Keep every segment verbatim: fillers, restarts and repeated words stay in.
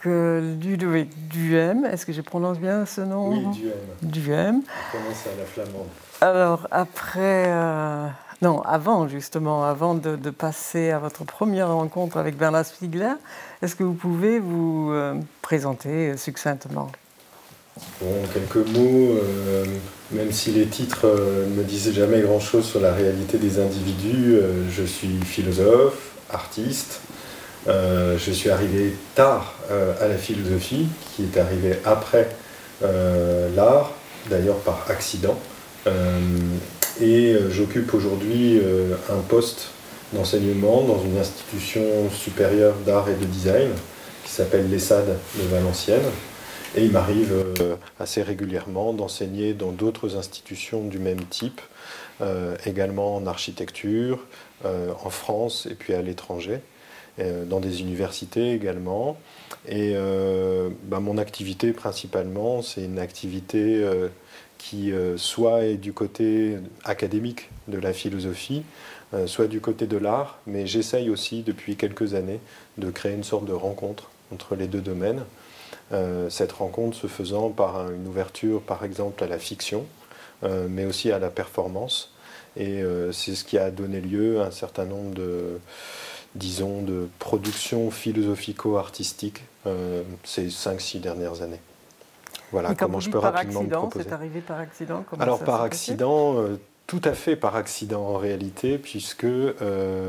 euh, Ludovic Duhem. Est-ce que je prononce bien ce nom? Oui, Duhem. Duhem. On commence à la flamande. Alors, après... Euh, non, avant, justement, avant de, de passer à votre première rencontre avec Bernard Stiegler, est-ce que vous pouvez vous euh, présenter succinctement? Bon, quelques mots, euh, même si les titres euh, ne me disaient jamais grand-chose sur la réalité des individus, euh, je suis philosophe, artiste. Euh, je suis arrivé tard euh, à la philosophie, qui est arrivée après euh, l'art, d'ailleurs par accident. Euh, et euh, j'occupe aujourd'hui euh, un poste d'enseignement dans une institution supérieure d'art et de design qui s'appelle l'ESSAD de Valenciennes. Et il m'arrive euh, assez régulièrement d'enseigner dans d'autres institutions du même type, euh, également en architecture, euh, en France et puis à l'étranger, euh, dans des universités également. Et euh, bah, mon activité principalement, c'est une activité euh, qui euh, soit est du côté académique de la philosophie, euh, soit du côté de l'art, mais j'essaye aussi depuis quelques années de créer une sorte de rencontre entre les deux domaines. Euh, cette rencontre se faisant par une ouverture par exemple à la fiction, euh, mais aussi à la performance. Et euh, c'est ce qui a donné lieu à un certain nombre de, disons, de productions philosophico-artistiques euh, ces cinq six dernières années. Voilà comment je peux rapidement me proposer. C'est arrivé par accident? Alors par accident, euh, tout à fait par accident en réalité, puisque euh,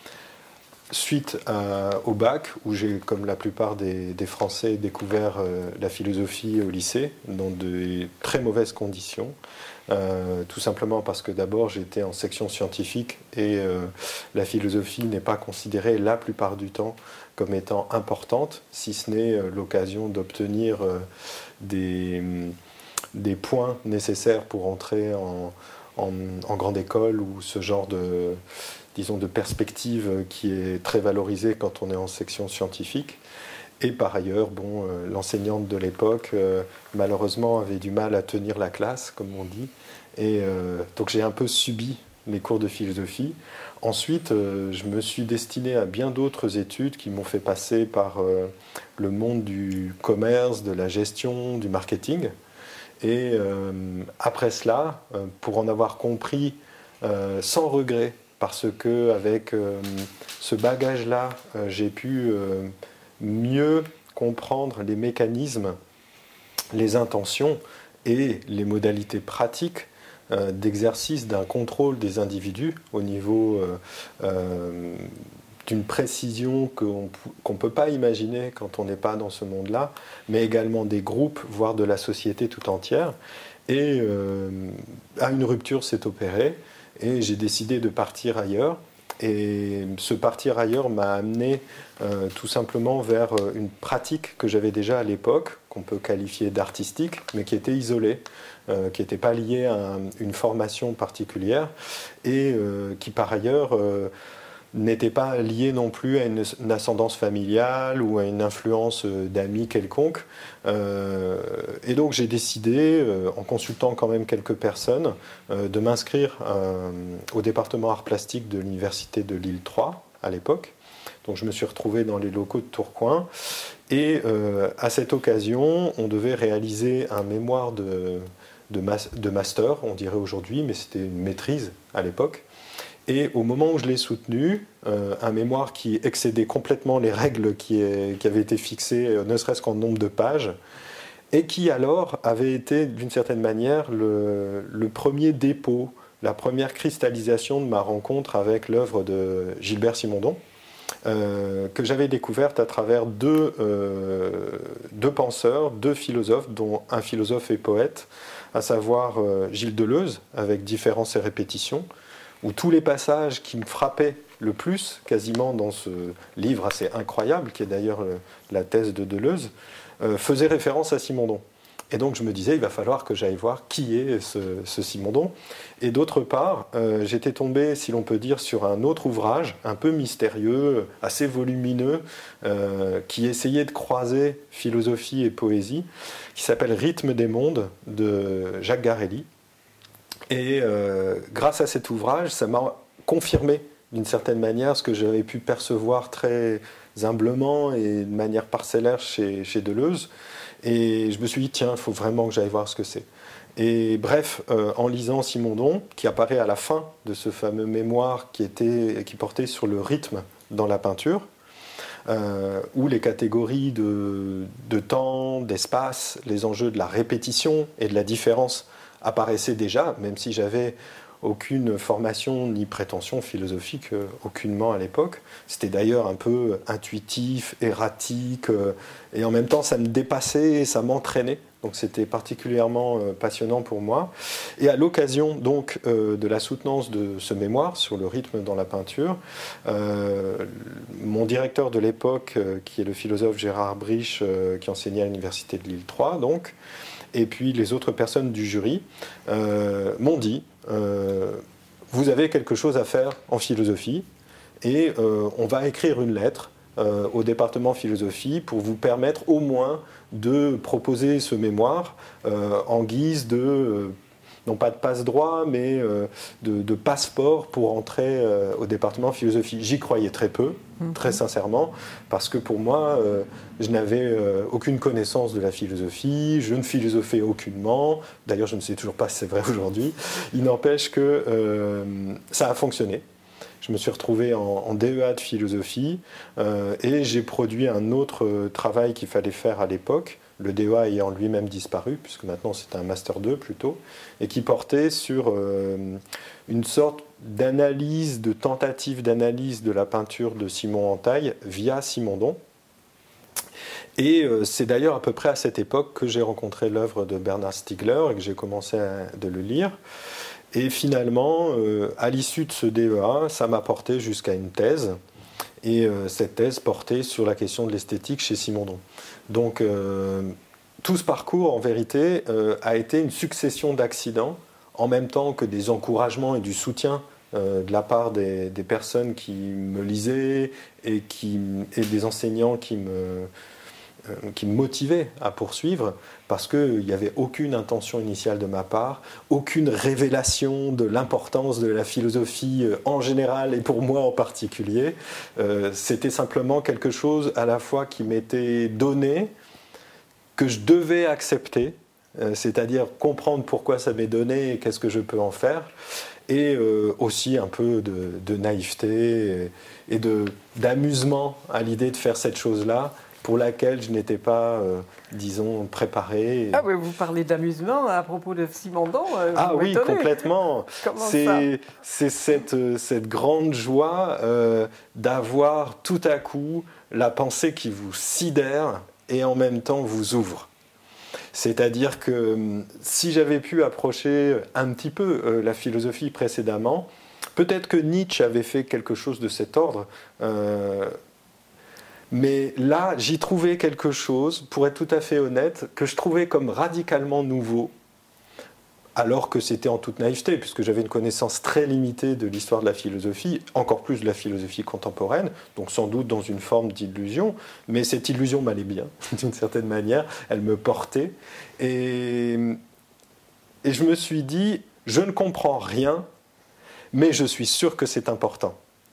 suite à, au bac, où j'ai, comme la plupart des, des Français, découvert euh, la philosophie au lycée, dans de très mauvaises conditions, euh, tout simplement parce que d'abord j'étais en section scientifique et euh, la philosophie n'est pas considérée la plupart du temps comme étant importante, si ce n'est euh, l'occasion d'obtenir euh, des, des points nécessaires pour entrer en, en, en grande école ou ce genre de... disons, de perspective qui est très valorisée quand on est en section scientifique. Et par ailleurs, bon, euh, l'enseignante de l'époque, euh, malheureusement, avait du mal à tenir la classe, comme on dit. Et euh, donc j'ai un peu subi les cours de philosophie. Ensuite, euh, je me suis destiné à bien d'autres études qui m'ont fait passer par euh, le monde du commerce, de la gestion, du marketing. Et euh, après cela, euh, pour en avoir compris euh, sans regret, parce qu'avec euh, ce bagage-là, euh, j'ai pu euh, mieux comprendre les mécanismes, les intentions et les modalités pratiques euh, d'exercice d'un contrôle des individus au niveau euh, euh, d'une précision qu'on qu'on ne peut pas imaginer quand on n'est pas dans ce monde-là, mais également des groupes, voire de la société tout entière. Et euh, à une rupture s'est opérée. Et j'ai décidé de partir ailleurs. Et ce partir ailleurs m'a amené euh, tout simplement vers une pratique que j'avais déjà à l'époque, qu'on peut qualifier d'artistique, mais qui était isolée, euh, qui n'était pas liée à une formation particulière et euh, qui par ailleurs euh, n'était pas liée non plus à une, une ascendance familiale ou à une influence d'amis quelconque. Euh, et donc j'ai décidé, euh, en consultant quand même quelques personnes, euh, de m'inscrire euh, au département art plastique de l'université de Lille trois à l'époque. Donc je me suis retrouvé dans les locaux de Tourcoing. Et euh, à cette occasion, on devait réaliser un mémoire de, de, mas de master, on dirait aujourd'hui, mais c'était une maîtrise à l'époque. Et au moment où je l'ai soutenu, euh, un mémoire qui excédait complètement les règles qui, est, qui avaient été fixées, euh, ne serait-ce qu'en nombre de pages, et qui alors avait été d'une certaine manière le, le premier dépôt, la première cristallisation de ma rencontre avec l'œuvre de Gilbert Simondon, euh, que j'avais découverte à travers deux, euh, deux penseurs, deux philosophes, dont un philosophe et poète, à savoir euh, Gilles Deleuze, avec Différence et répétition, où tous les passages qui me frappaient le plus, quasiment dans ce livre assez incroyable, qui est d'ailleurs la thèse de Deleuze, euh, faisaient référence à Simondon. Et donc je me disais, il va falloir que j'aille voir qui est ce, ce Simondon. Et d'autre part, euh, j'étais tombé, si l'on peut dire, sur un autre ouvrage, un peu mystérieux, assez volumineux, euh, qui essayait de croiser philosophie et poésie, qui s'appelle Rythme des mondes, de Jacques Garelli. Et euh, grâce à cet ouvrage, ça m'a confirmé d'une certaine manière ce que j'avais pu percevoir très, humblement et de manière parcellaire chez, chez Deleuze. Et je me suis dit, tiens, il faut vraiment que j'aille voir ce que c'est. Et bref, euh, en lisant Simondon, qui apparaît à la fin de ce fameux mémoire qui, était, qui portait sur le rythme dans la peinture, euh, où les catégories de, de temps, d'espace, les enjeux de la répétition et de la différence apparaissaient déjà, même si j'avais aucune formation ni prétention philosophique, euh, aucunement à l'époque. C'était d'ailleurs un peu intuitif, erratique, euh, et en même temps ça me dépassait, ça m'entraînait. Donc c'était particulièrement euh, passionnant pour moi. Et à l'occasion donc euh, de la soutenance de ce mémoire sur le rythme dans la peinture, euh, mon directeur de l'époque, euh, qui est le philosophe Gérard Brich, euh, qui enseignait à l'université de Lille trois, donc, et puis les autres personnes du jury, euh, m'ont dit euh, vous avez quelque chose à faire en philosophie et euh, on va écrire une lettre euh, au département philosophie pour vous permettre au moins de proposer ce mémoire euh, en guise de, euh, non pas de passe-droit, mais euh, de, de passeport pour entrer euh, au département philosophie. J'y croyais très peu, mmh. très sincèrement, parce que pour moi, euh, je n'avais euh, aucune connaissance de la philosophie, je ne philosophais aucunement, d'ailleurs je ne sais toujours pas si c'est vrai aujourd'hui. Il n'empêche que euh, ça a fonctionné. Je me suis retrouvé en, en D E A de philosophie euh, et j'ai produit un autre euh, travail qu'il fallait faire à l'époque, le D E A ayant lui-même disparu, puisque maintenant c'est un Master deux plutôt, et qui portait sur euh, une sorte d'analyse, de tentative d'analyse de la peinture de Simon Antaille via Simondon. Et euh, c'est d'ailleurs à peu près à cette époque que j'ai rencontré l'œuvre de Bernard Stiegler et que j'ai commencé à, de le lire. Et finalement, euh, à l'issue de ce D E A, ça m'a porté jusqu'à une thèse. Et euh, cette thèse portait sur la question de l'esthétique chez Simondon. Donc, euh, tout ce parcours, en vérité, euh, a été une succession d'accidents, en même temps que des encouragements et du soutien euh, de la part des, des personnes qui me lisaient et, qui, et des enseignants qui me... qui me motivait à poursuivre, parce qu'il n'y avait aucune intention initiale de ma part, aucune révélation de l'importance de la philosophie en général et pour moi en particulier. Euh, c'était simplement quelque chose à la fois qui m'était donné, que je devais accepter, euh, c'est-à-dire comprendre pourquoi ça m'est donné et qu'est-ce que je peux en faire, et euh, aussi un peu de, de naïveté et, et de, d'amusement à l'idée de faire cette chose-là, pour laquelle je n'étais pas, euh, disons, préparé. Ah oui, vous parlez d'amusement à propos de Simondon. Euh, ah oui, m'étonnez. complètement. C'est, c'est cette, cette grande joie euh, d'avoir tout à coup la pensée qui vous sidère et en même temps vous ouvre. C'est-à-dire que si j'avais pu approcher un petit peu euh, la philosophie précédemment, peut-être que Nietzsche avait fait quelque chose de cet ordre. Euh, Mais là, j'y trouvais quelque chose, pour être tout à fait honnête, que je trouvais comme radicalement nouveau, alors que c'était en toute naïveté, puisque j'avais une connaissance très limitée de l'histoire de la philosophie, encore plus de la philosophie contemporaine, donc sans doute dans une forme d'illusion, mais cette illusion m'allait bien, d'une certaine manière, elle me portait. Et, et je me suis dit, je ne comprends rien, mais je suis sûr que c'est important.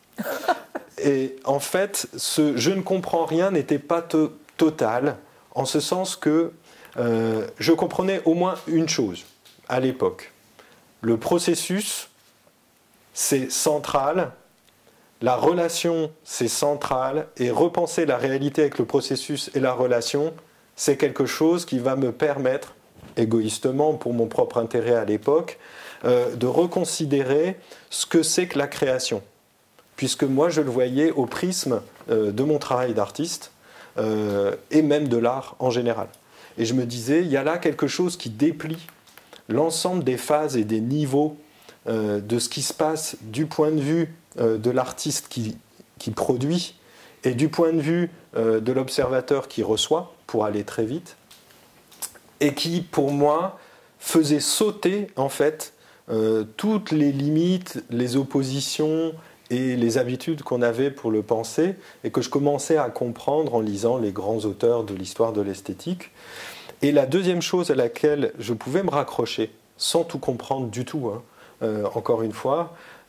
Et en fait, ce « je ne comprends rien » n'était pas to- total, en ce sens que euh, je comprenais au moins une chose à l'époque. Le processus, c'est central, la relation, c'est central, et repenser la réalité avec le processus et la relation, c'est quelque chose qui va me permettre, égoïstement, pour mon propre intérêt à l'époque, euh, de reconsidérer ce que c'est que la création. Puisque moi, je le voyais au prisme euh, de mon travail d'artiste euh, et même de l'art en général. Et je me disais, il y a là quelque chose qui déplie l'ensemble des phases et des niveaux euh, de ce qui se passe du point de vue euh, de l'artiste qui, qui produit et du point de vue euh, de l'observateur qui reçoit, pour aller très vite, et qui, pour moi, faisait sauter, en fait, euh, toutes les limites, les oppositions et les habitudes qu'on avait pour le penser, et que je commençais à comprendre en lisant les grands auteurs de l'histoire de l'esthétique. Et la deuxième chose à laquelle je pouvais me raccrocher, sans tout comprendre du tout, hein, euh, encore une fois,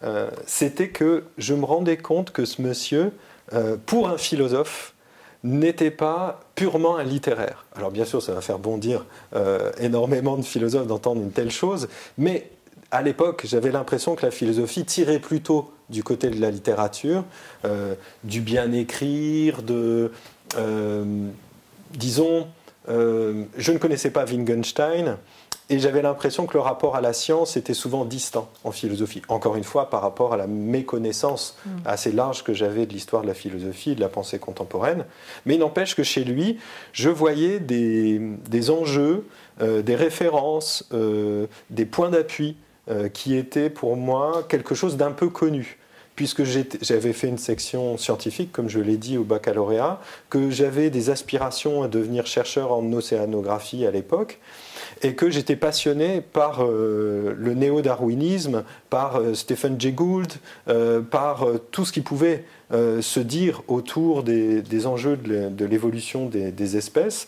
euh, c'était que je me rendais compte que ce monsieur, euh, pour un philosophe, n'était pas purement un littéraire. Alors bien sûr, ça va faire bondir euh, énormément de philosophes d'entendre une telle chose, mais à l'époque, j'avais l'impression que la philosophie tirait plutôt du côté de la littérature, euh, du bien écrire, de, euh, disons, euh, je ne connaissais pas Wittgenstein, et j'avais l'impression que le rapport à la science était souvent distant en philosophie. Encore une fois, par rapport à la méconnaissance mmh. assez large que j'avais de l'histoire de la philosophie et de la pensée contemporaine. Mais il n'empêche que chez lui, je voyais des, des enjeux, euh, des références, euh, des points d'appui euh, qui étaient pour moi quelque chose d'un peu connu. Puisque j'avais fait une section scientifique, comme je l'ai dit, au baccalauréat, que j'avais des aspirations à devenir chercheur en océanographie à l'époque, et que j'étais passionné par euh, le néo-darwinisme, par euh, Stephen Jay Gould, euh, par euh, tout ce qui pouvait euh, se dire autour des, des enjeux de l'évolution des, des espèces.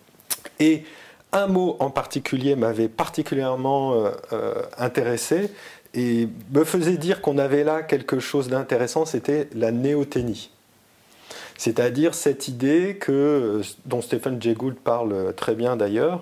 Et un mot en particulier m'avait particulièrement euh, euh, intéressé, et me faisait dire qu'on avait là quelque chose d'intéressant, c'était la néothénie. C'est-à-dire cette idée que, dont Stephen Jay Gould parle très bien d'ailleurs,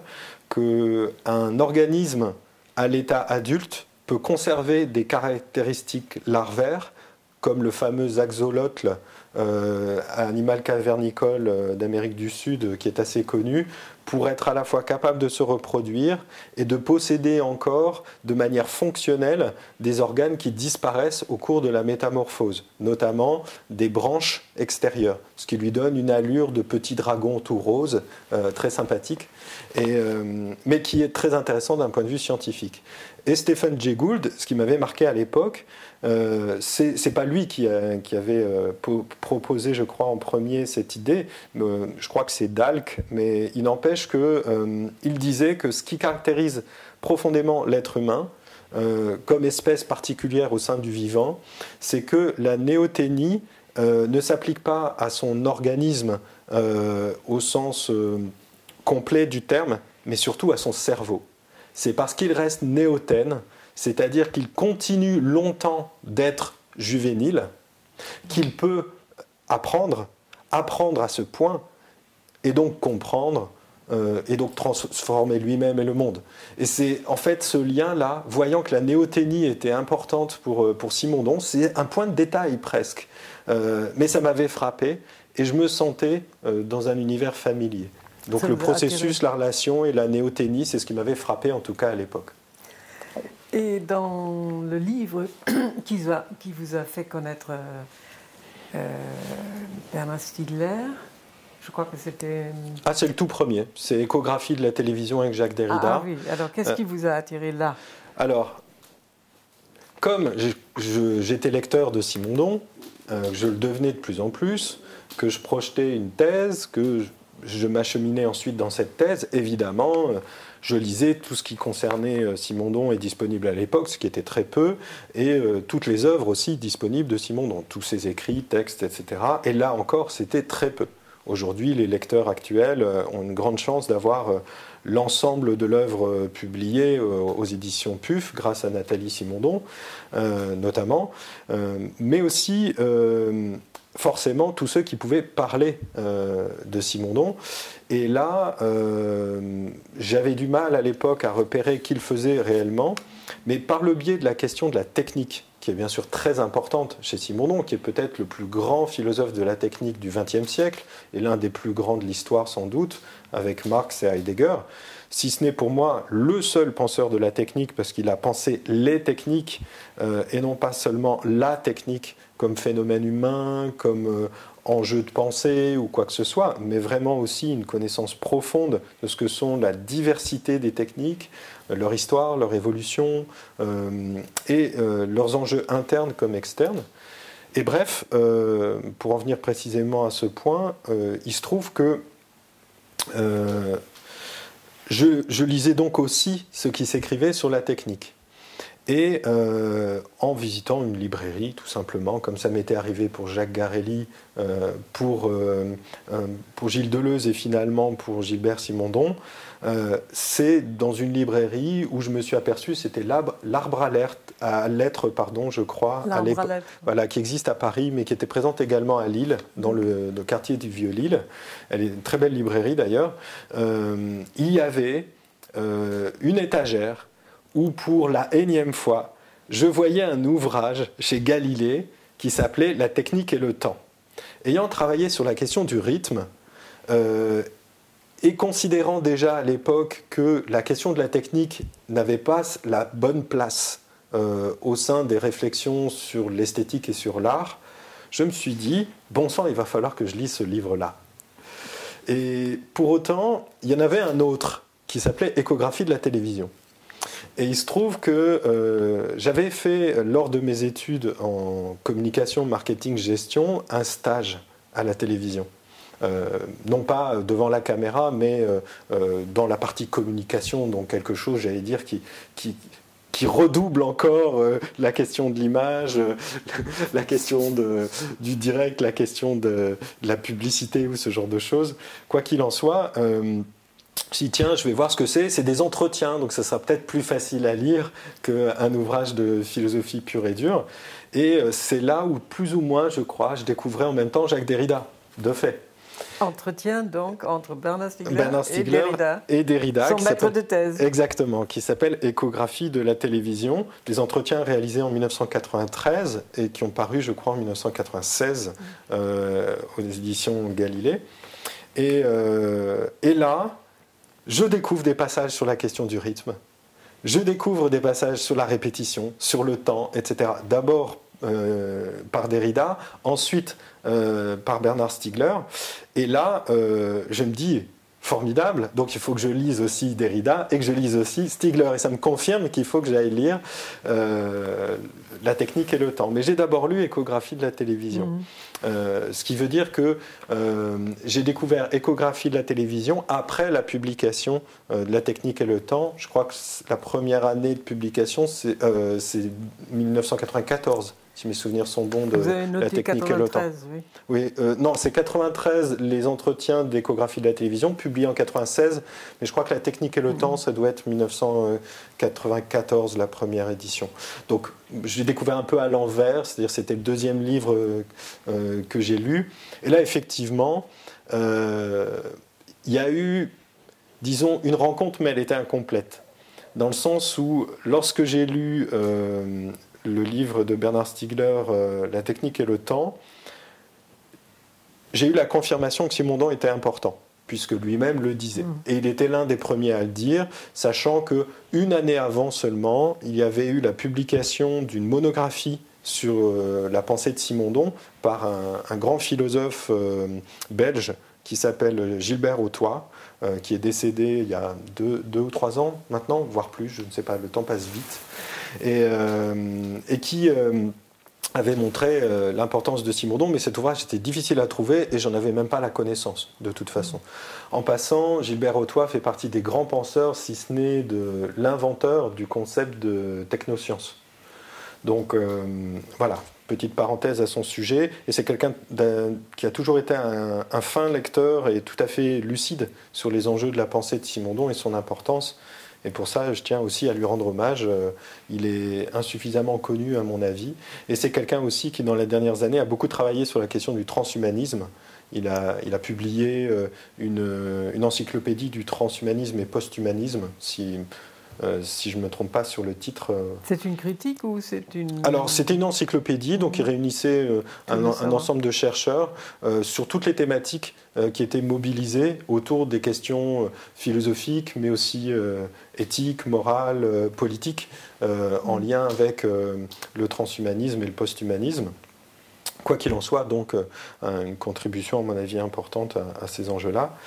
qu'un organisme à l'état adulte peut conserver des caractéristiques larvaires, comme le fameux axolotl, euh, animal cavernicole d'Amérique du Sud, qui est assez connu, pour être à la fois capable de se reproduire et de posséder encore de manière fonctionnelle des organes qui disparaissent au cours de la métamorphose, notamment des branches extérieures, ce qui lui donne une allure de petit dragon tout rose, euh, très sympathique, et, euh, mais qui est très intéressant d'un point de vue scientifique. Et Stephen Jay Gould, ce qui m'avait marqué à l'époque, euh, c'est pas lui qui, a, qui avait euh, proposé, je crois, en premier cette idée, euh, je crois que c'est Dalk, mais il n'empêche qu'il euh, disait que ce qui caractérise profondément l'être humain, euh, comme espèce particulière au sein du vivant, c'est que la néothénie euh, ne s'applique pas à son organisme euh, au sens euh, complet du terme, mais surtout à son cerveau. C'est parce qu'il reste néothène, c'est-à-dire qu'il continue longtemps d'être juvénile, qu'il peut apprendre, apprendre à ce point, et donc comprendre, euh, et donc transformer lui-même et le monde. Et c'est en fait ce lien-là, voyant que la néothénie était importante pour, pour Simondon, c'est un point de détail presque. Euh, mais ça m'avait frappé, et je me sentais euh, dans un univers familier. Donc le processus, la relation et la néothénie, c'est ce qui m'avait frappé en tout cas à l'époque. Et dans le livre qui vous a, qui vous a fait connaître euh, euh, Bernard Stiegler, je crois que c'était... Ah, c'est le tout premier. C'est Échographie de la télévision avec Jacques Derrida. Ah, ah oui, alors qu'est-ce euh, qui vous a attiré là? Alors, comme j'étais lecteur de Simondon, euh, je le devenais de plus en plus, que je projetais une thèse, que... Je, Je m'acheminais ensuite dans cette thèse. Évidemment, je lisais tout ce qui concernait Simondon et disponible à l'époque, ce qui était très peu, et euh, toutes les œuvres aussi disponibles de Simondon, tous ses écrits, textes, et cetera. Et là encore, c'était très peu. Aujourd'hui, les lecteurs actuels ont une grande chance d'avoir euh, l'ensemble de l'œuvre publiée euh, aux éditions P U F, grâce à Nathalie Simondon, euh, notamment, euh, mais aussi... Euh, forcément tous ceux qui pouvaient parler euh, de Simondon. Et là, euh, j'avais du mal à l'époque à repérer qui le faisait réellement, mais par le biais de la question de la technique, qui est bien sûr très importante chez Simondon, qui est peut-être le plus grand philosophe de la technique du vingtième siècle, et l'un des plus grands de l'histoire sans doute, avec Marx et Heidegger, si ce n'est pour moi le seul penseur de la technique, parce qu'il a pensé les techniques, euh, et non pas seulement la technique, comme phénomène humain, comme euh, enjeu de pensée ou quoi que ce soit, mais vraiment aussi une connaissance profonde de ce que sont la diversité des techniques, euh, leur histoire, leur évolution, euh, et euh, leurs enjeux internes comme externes. Et bref, euh, pour en venir précisément à ce point, euh, il se trouve que euh, je, je lisais donc aussi ce qui s'écrivait sur la technique. Et euh, en visitant une librairie, tout simplement, comme ça m'était arrivé pour Jacques Garelli, euh, pour, euh, euh, pour Gilles Deleuze et finalement pour Gilbert Simondon, euh, c'est dans une librairie où je me suis aperçu, c'était l'Arbre à lettres, à lettres, pardon, je crois, à l'époque, voilà, qui existe à Paris, mais qui était présente également à Lille, dans le, le quartier du Vieux-Lille. Elle est une très belle librairie d'ailleurs. Euh, il y avait euh, une étagère où pour la énième fois, je voyais un ouvrage chez Galilée qui s'appelait « La technique et le temps ». Ayant travaillé sur la question du rythme, euh, et considérant déjà à l'époque que la question de la technique n'avait pas la bonne place euh, au sein des réflexions sur l'esthétique et sur l'art, je me suis dit, bon sang, il va falloir que je lise ce livre-là. Et pour autant, il y en avait un autre qui s'appelait « Échographie de la télévision ». Et il se trouve que euh, j'avais fait, lors de mes études en communication, marketing, gestion, un stage à la télévision. Euh, non pas devant la caméra, mais euh, euh, dans la partie communication, donc quelque chose, j'allais dire, qui, qui, qui redouble encore euh, la question de l'image, euh, la question de, du direct, la question de, de la publicité ou ce genre de choses. Quoi qu'il en soit... Euh, Si tiens, je vais voir ce que c'est, c'est des entretiens, donc ça sera peut-être plus facile à lire qu'un ouvrage de philosophie pure et dure. Et c'est là où, plus ou moins, je crois, je découvrais en même temps Jacques Derrida, de fait. Entretien donc entre Bernard Stiegler, Bernard Stiegler et Derrida. Et Derrida, son maître de thèse. Exactement, qui s'appelle Échographie de la télévision, des entretiens réalisés en mille neuf cent quatre-vingt-treize et qui ont paru, je crois, en mille neuf cent quatre-vingt-seize euh, aux éditions Galilée. Et, euh, et là... je découvre des passages sur la question du rythme, je découvre des passages sur la répétition, sur le temps, et cetera. D'abord euh, par Derrida, ensuite euh, par Bernard Stiegler. Et là, euh, je me dis, formidable, donc il faut que je lise aussi Derrida et que je lise aussi Stiegler. Et ça me confirme qu'il faut que j'aille lire euh, La technique et le temps. Mais j'ai d'abord lu Échographie de la télévision. Mmh. Euh, ce qui veut dire que euh, j'ai découvert Échographie de la télévision après la publication euh, de La technique et le temps. Je crois que la première année de publication, c'est euh, mille neuf cent quatre-vingt-quatorze. Si mes souvenirs sont bons, de Vous avez noté La technique et le temps. Oui, oui euh, non, c'est quatre-vingt-treize les entretiens d'échographie de la télévision, publiés en quatre-vingt-seize, mais je crois que La technique et le mmh. temps, ça doit être mille neuf cent quatre-vingt-quatorze, la première édition. Donc, j'ai découvert un peu à l'envers, c'est-à-dire c'était le deuxième livre euh, euh, que j'ai lu. Et là, effectivement, euh, il y a eu, disons, une rencontre, mais elle était incomplète. Dans le sens où, lorsque j'ai lu... Euh, le livre de Bernard Stiegler, euh, La technique et le temps, j'ai eu la confirmation que Simondon était important, puisque lui-même le disait. Mmh. Et il était l'un des premiers à le dire, sachant qu'une année avant seulement, il y avait eu la publication d'une monographie sur euh, la pensée de Simondon par un, un grand philosophe euh, belge qui s'appelle Gilbert Hautois, euh, qui est décédé il y a deux, deux ou trois ans maintenant, voire plus, je ne sais pas, le temps passe vite. Et, euh, et qui euh, avait montré euh, l'importance de Simondon, mais cet ouvrage était difficile à trouver et j'en avais même pas la connaissance, de toute façon. En passant, Gilbert Hautois fait partie des grands penseurs, si ce n'est de l'inventeur du concept de technoscience. Donc euh, voilà, petite parenthèse à son sujet, et c'est quelqu'un qui a toujours été un, un fin lecteur et tout à fait lucide sur les enjeux de la pensée de Simondon et son importance. Et pour ça, je tiens aussi à lui rendre hommage. Il est insuffisamment connu, à mon avis. Et c'est quelqu'un aussi qui, dans les dernières années, a beaucoup travaillé sur la question du transhumanisme. Il a, il a publié une, une encyclopédie du transhumanisme et posthumanisme, si, euh, si je ne me trompe pas sur le titre. C'est une critique ou c'est une... Alors, c'était une encyclopédie, donc il réunissait euh, un, un ensemble de chercheurs euh, sur toutes les thématiques euh, qui étaient mobilisées autour des questions euh, philosophiques, mais aussi euh, éthiques, morales, euh, politiques, euh, en lien avec euh, le transhumanisme et le posthumanisme. Quoi qu'il en soit, donc, euh, une contribution, à mon avis, importante à, à ces enjeux-là.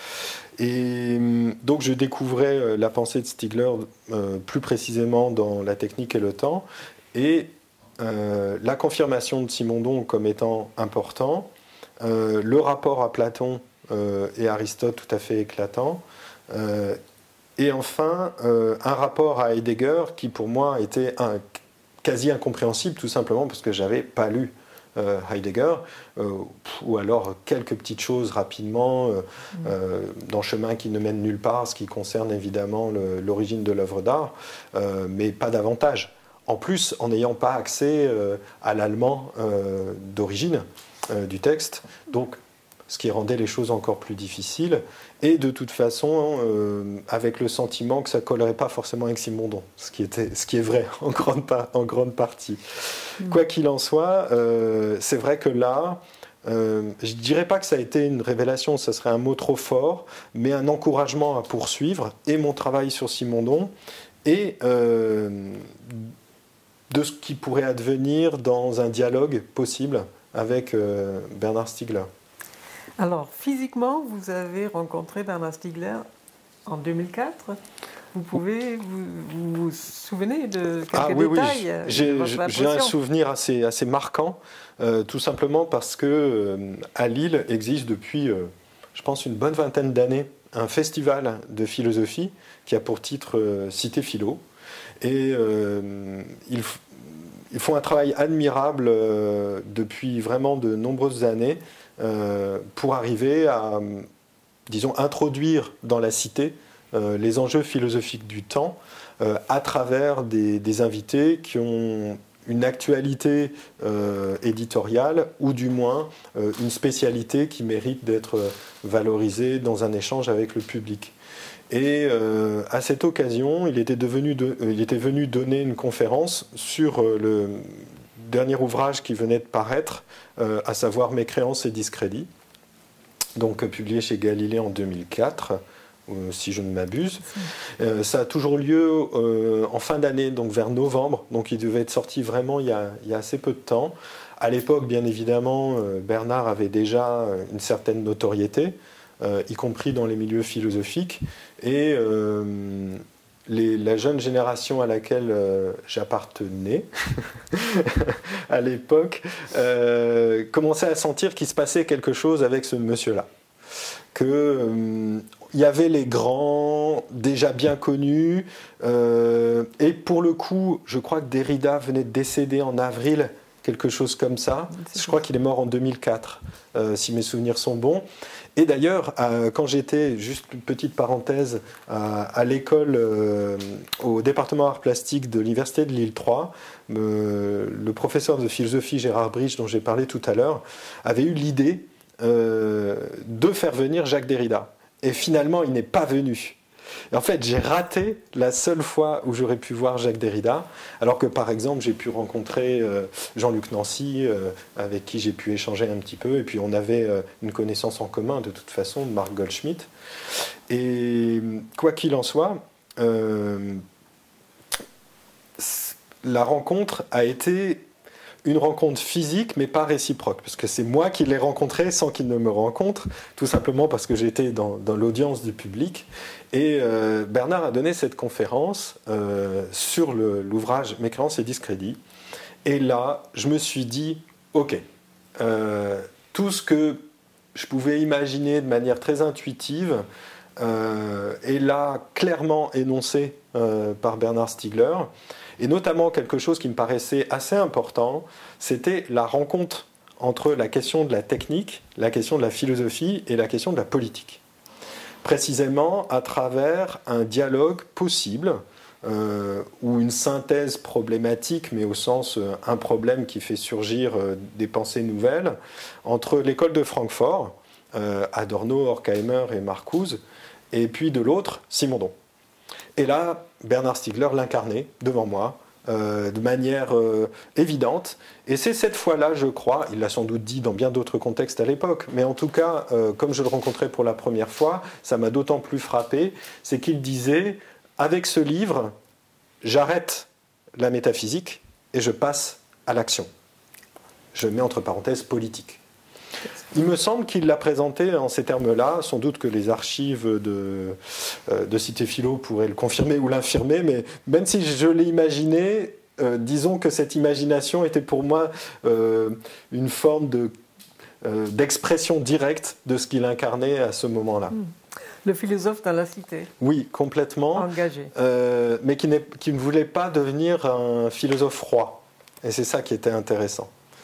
Et donc, je découvrais euh, la pensée de Stiegler euh, plus précisément dans La technique et le temps, et euh, la confirmation de Simondon comme étant important, euh, le rapport à Platon euh, et Aristote tout à fait éclatant, euh, et enfin, euh, un rapport à Heidegger qui, pour moi, était un, quasi incompréhensible, tout simplement parce que je n'avais pas lu euh, Heidegger, euh, ou alors quelques petites choses rapidement, euh, mmh. euh, dans Chemin qui ne mène nulle part, ce qui concerne évidemment l'origine de l'œuvre d'art, euh, mais pas davantage. En plus, en n'ayant pas accès euh, à l'allemand euh, d'origine euh, du texte, donc ce qui rendait les choses encore plus difficiles, et de toute façon, euh, avec le sentiment que ça ne collerait pas forcément avec Simondon, ce qui, était, ce qui est vrai en grande, en grande partie. Mmh. Quoi qu'il en soit, euh, c'est vrai que là, euh, je ne dirais pas que ça a été une révélation, ça serait un mot trop fort, mais un encouragement à poursuivre, et mon travail sur Simondon, et euh, de ce qui pourrait advenir dans un dialogue possible avec euh, Bernard Stiegler. Alors, physiquement, vous avez rencontré Bernard Stiegler en deux mille quatre. Vous pouvez vous vous, vous souvenez de quelques ah, oui, détails? Oui, j'ai un souvenir assez, assez marquant, euh, tout simplement parce que euh, à Lille existe depuis, euh, je pense, une bonne vingtaine d'années, un festival de philosophie qui a pour titre euh, Cité Philo. Et euh, ils, ils font un travail admirable euh, depuis vraiment de nombreuses années euh, pour arriver à, disons, introduire dans la cité euh, les enjeux philosophiques du temps euh, à travers des, des invités qui ont une actualité euh, éditoriale ou du moins euh, une spécialité qui mérite d'être valorisée dans un échange avec le public. Et euh, à cette occasion, il était, devenu de, euh, il était venu donner une conférence sur euh, le dernier ouvrage qui venait de paraître, euh, à savoir Mécréance et discrédit, donc euh, publié chez Galilée en deux mille quatre, euh, si je ne m'abuse. Euh, ça a toujours lieu euh, en fin d'année, donc vers novembre, donc il devait être sorti vraiment il y a, il y a assez peu de temps. À l'époque, bien évidemment, euh, Bernard avait déjà une certaine notoriété, Euh, y compris dans les milieux philosophiques, et euh, les, la jeune génération à laquelle euh, j'appartenais à l'époque euh, commençait à sentir qu'il se passait quelque chose avec ce monsieur-là. Qu'il euh, y avait les grands, déjà bien connus, euh, et pour le coup, je crois que Derrida venait de décéder en avril, quelque chose comme ça. Je crois qu'il est mort en deux mille quatre, euh, si mes souvenirs sont bons. Et d'ailleurs, euh, quand j'étais, juste une petite parenthèse, à, à l'école, euh, au département arts plastiques de l'Université de Lille trois, euh, le professeur de philosophie Gérard Bridge, dont j'ai parlé tout à l'heure, avait eu l'idée euh, de faire venir Jacques Derrida. Et finalement, il n'est pas venu. Et en fait, j'ai raté la seule fois où j'aurais pu voir Jacques Derrida, alors que par exemple, j'ai pu rencontrer euh, Jean-Luc Nancy, euh, avec qui j'ai pu échanger un petit peu, et puis on avait euh, une connaissance en commun de toute façon, de Marc Goldschmidt. Et quoi qu'il en soit, euh, la rencontre a été une rencontre physique, mais pas réciproque, parce que c'est moi qui l'ai rencontré sans qu'il ne me rencontre, tout simplement parce que j'étais dans, dans l'audience du public. Et euh, Bernard a donné cette conférence euh, sur l'ouvrage Mécréance et discrédit. Et là, je me suis dit, ok, euh, tout ce que je pouvais imaginer de manière très intuitive euh, est là clairement énoncé euh, par Bernard Stiegler. Et notamment quelque chose qui me paraissait assez important, c'était la rencontre entre la question de la technique, la question de la philosophie et la question de la politique. Précisément à travers un dialogue possible, euh, ou une synthèse problématique, mais au sens euh, un problème qui fait surgir euh, des pensées nouvelles, entre l'école de Francfort, euh, Adorno, Horkheimer et Marcuse, et puis de l'autre, Simondon. Et là, Bernard Stiegler l'incarnait devant moi, euh, de manière euh, évidente. Et c'est cette fois-là, je crois, il l'a sans doute dit dans bien d'autres contextes à l'époque, mais en tout cas, euh, comme je le rencontrais pour la première fois, ça m'a d'autant plus frappé, c'est qu'il disait, avec ce livre, j'arrête la métaphysique et je passe à l'action. Je mets entre parenthèses politique. Il me semble qu'il l'a présenté en ces termes-là, sans doute que les archives de, euh, de Cité Philo pourraient le confirmer ou l'infirmer, mais même si je l'ai imaginé, euh, disons que cette imagination était pour moi euh, une forme de, euh, d'expression directe de ce qu'il incarnait à ce moment-là. Le philosophe dans la cité. Oui, complètement. Engagé. Euh, mais qui, n'est, qui ne voulait pas devenir un philosophe froid. Et c'est ça qui était intéressant.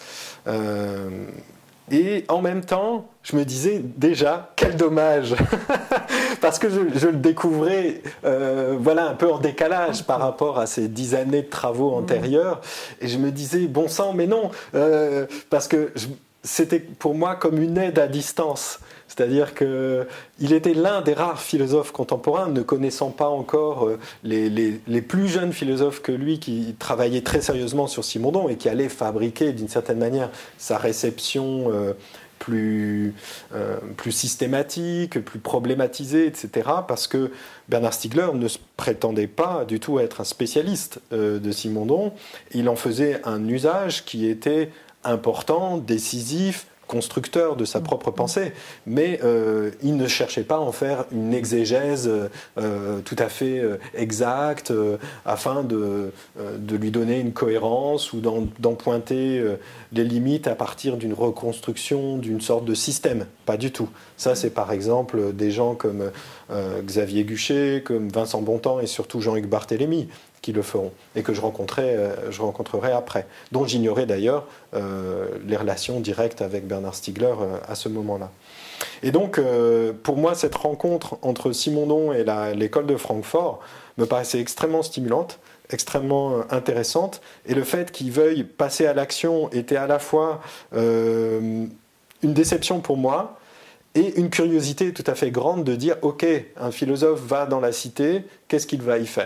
Euh, et en même temps, je me disais déjà, quel dommage parce que je, je le découvrais euh, voilà, un peu en décalage par rapport à ces dix années de travaux antérieurs. Et je me disais, bon sang, mais non, euh, parce que je, c'était pour moi comme une aide à distance. C'est-à-dire qu'il était l'un des rares philosophes contemporains, ne connaissant pas encore les, les, les plus jeunes philosophes que lui, qui travaillaient très sérieusement sur Simondon et qui allaient fabriquer d'une certaine manière sa réception euh, plus, euh, plus systématique, plus problématisée, et cetera. Parce que Bernard Stiegler ne se prétendait pas du tout être un spécialiste euh, de Simondon. Il en faisait un usage qui était important, décisif, constructeur de sa propre pensée, mais euh, il ne cherchait pas à en faire une exégèse euh, tout à fait euh, exacte euh, afin de, euh, de lui donner une cohérence ou d'en, d'en pointer euh, les limites à partir d'une reconstruction d'une sorte de système. Pas du tout. Ça, c'est par exemple des gens comme euh, Xavier Guchet, comme Vincent Bontemps et surtout Jean-Hugues Barthélemy qui le feront et que je rencontrerai, euh, je rencontrerai après, dont j'ignorais d'ailleurs euh, les relations directes avec Bernard Stiegler euh, à ce moment-là. Et donc, euh, pour moi, cette rencontre entre Simondon et la, l'école de Francfort me paraissait extrêmement stimulante, extrêmement euh, intéressante, et le fait qu'il veuille passer à l'action était à la fois euh, une déception pour moi, et une curiosité tout à fait grande de dire, ok, un philosophe va dans la cité, qu'est-ce qu'il va y faire ?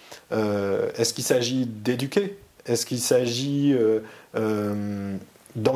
Euh, est-ce qu'il s'agit d'éduquer ? Est-ce qu'il s'agit euh, euh, d'encadrer ?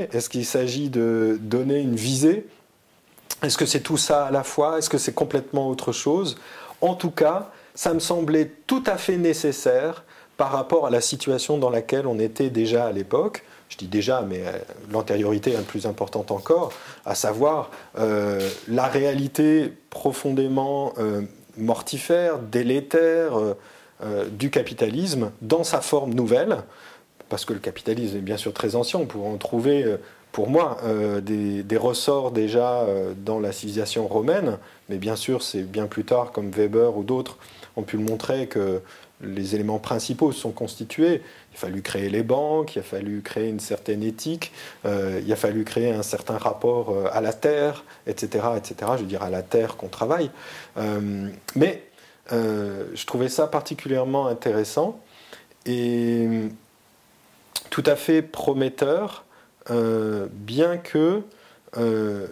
Est-ce qu'il s'agit de donner une visée ? Est-ce que c'est tout ça à la fois ? Est-ce que c'est complètement autre chose ? En tout cas, ça me semblait tout à fait nécessaire par rapport à la situation dans laquelle on était déjà à l'époque. Je dis déjà, mais l'antériorité est la plus importante encore, à savoir euh, la réalité profondément euh, mortifère, délétère, euh, Euh, du capitalisme dans sa forme nouvelle, parce que le capitalisme est bien sûr très ancien, on pourrait en trouver, euh, pour moi, euh, des, des ressorts déjà euh, dans la civilisation romaine, mais bien sûr c'est bien plus tard, comme Weber ou d'autres ont pu le montrer, que les éléments principaux sont constitués. Il a fallu créer les banques, il a fallu créer une certaine éthique, euh, il a fallu créer un certain rapport euh, à la terre, et cetera, et cetera. Je veux dire à la terre qu'on travaille. Euh, mais Euh, je trouvais ça particulièrement intéressant et tout à fait prometteur, euh, bien que euh,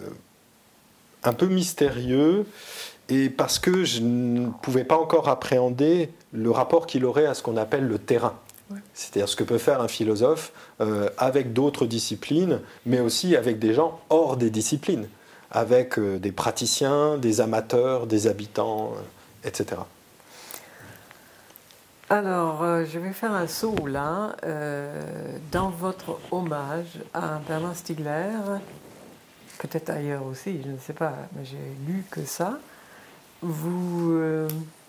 un peu mystérieux, et parce que je ne pouvais pas encore appréhender le rapport qu'il aurait à ce qu'on appelle le terrain. Ouais. C'est-à-dire ce que peut faire un philosophe euh, avec d'autres disciplines, mais aussi avec des gens hors des disciplines, avec euh, des praticiens, des amateurs, des habitants, euh, et cetera. Alors, euh, je vais faire un saut là, euh, dans votre hommage à Bernard Stiegler, peut-être ailleurs aussi, je ne sais pas, mais j'ai lu que ça. Vous, euh,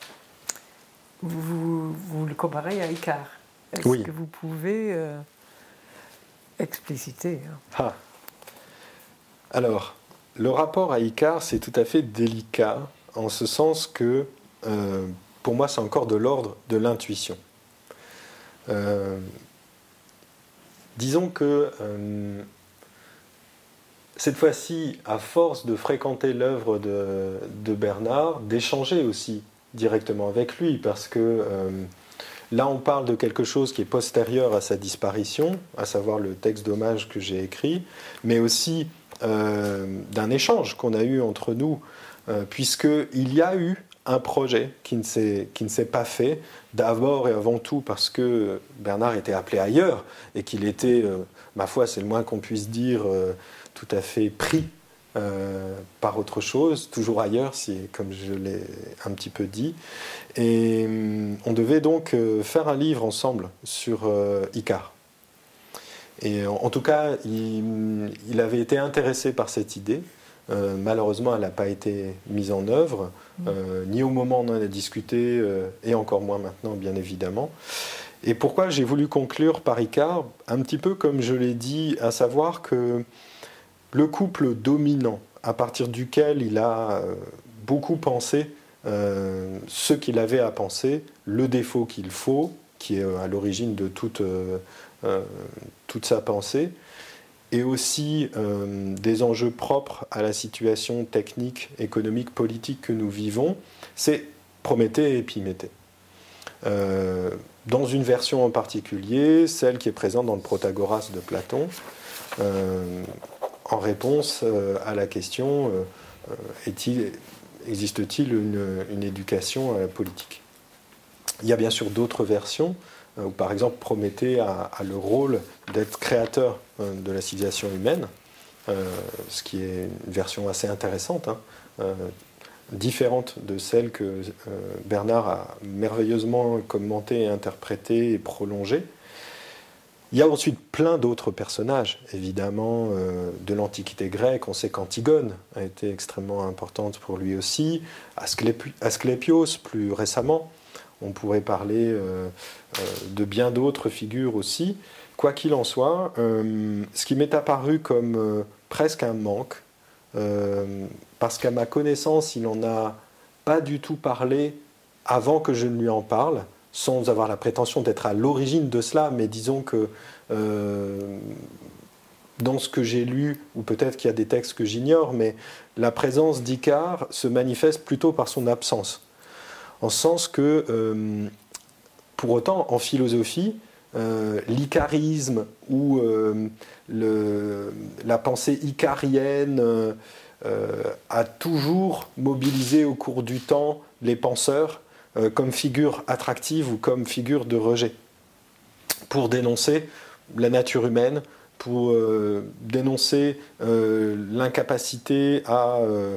vous, vous le comparez à Icare. Est-ce oui. que vous pouvez euh, expliciter hein. Ah. Alors, le rapport à Icare, c'est tout à fait délicat, en ce sens que, euh, pour moi, c'est encore de l'ordre de l'intuition. Euh, disons que, euh, cette fois-ci, à force de fréquenter l'œuvre de, de Bernard, d'échanger aussi directement avec lui, parce que euh, là, on parle de quelque chose qui est postérieur à sa disparition, à savoir le texte d'hommage que j'ai écrit, mais aussi euh, d'un échange qu'on a eu entre nous, euh, puisqu'il y a eu un projet qui ne s'est, qui ne s'est pas fait, d'abord et avant tout parce que Bernard était appelé ailleurs, et qu'il était, euh, ma foi, c'est le moins qu'on puisse dire, euh, tout à fait pris euh, par autre chose, toujours ailleurs, si, comme je l'ai un petit peu dit. Et euh, on devait donc euh, faire un livre ensemble sur euh, Icare. Et en, en tout cas, il, il avait été intéressé par cette idée. Euh, malheureusement, elle n'a pas été mise en œuvre, euh, ni au moment où on en a discuté, euh, et encore moins maintenant, bien évidemment. Et pourquoi j'ai voulu conclure par Icare, un petit peu comme je l'ai dit, à savoir que le couple dominant, à partir duquel il a euh, beaucoup pensé euh, ce qu'il avait à penser, le défaut qu'il faut, qui est à l'origine de toute, euh, euh, toute sa pensée, et aussi euh, des enjeux propres à la situation technique, économique, politique que nous vivons, c'est Prométhée et Épiméthée. Euh, dans une version en particulier, celle qui est présente dans le Protagoras de Platon, euh, en réponse euh, à la question euh, est-il, existe-t-il une, une éducation à la politique? Il y a bien sûr d'autres versions, euh, où par exemple Prométhée a, a le rôle d'être créateur euh, de la civilisation humaine, euh, ce qui est une version assez intéressante, hein, euh, différente de celle que euh, Bernard a merveilleusement commentée et interprétée et prolongée. Il y a ensuite plein d'autres personnages, évidemment, euh, de l'Antiquité grecque. On sait qu'Antigone a été extrêmement importante pour lui aussi, Asclépi- Asclépios plus récemment. On pourrait parler euh, euh, de bien d'autres figures aussi. Quoi qu'il en soit, euh, ce qui m'est apparu comme euh, presque un manque, euh, parce qu'à ma connaissance, il n'en a pas du tout parlé avant que je ne lui en parle, sans avoir la prétention d'être à l'origine de cela, mais disons que euh, dans ce que j'ai lu, ou peut-être qu'il y a des textes que j'ignore, mais la présence d'Icare se manifeste plutôt par son absence. En ce sens que, euh, pour autant, en philosophie, euh, l'icarisme ou euh, le, la pensée icarienne euh, euh, a toujours mobilisé au cours du temps les penseurs euh, comme figure attractive ou comme figure de rejet, pour dénoncer la nature humaine, pour euh, dénoncer euh, l'incapacité à, euh,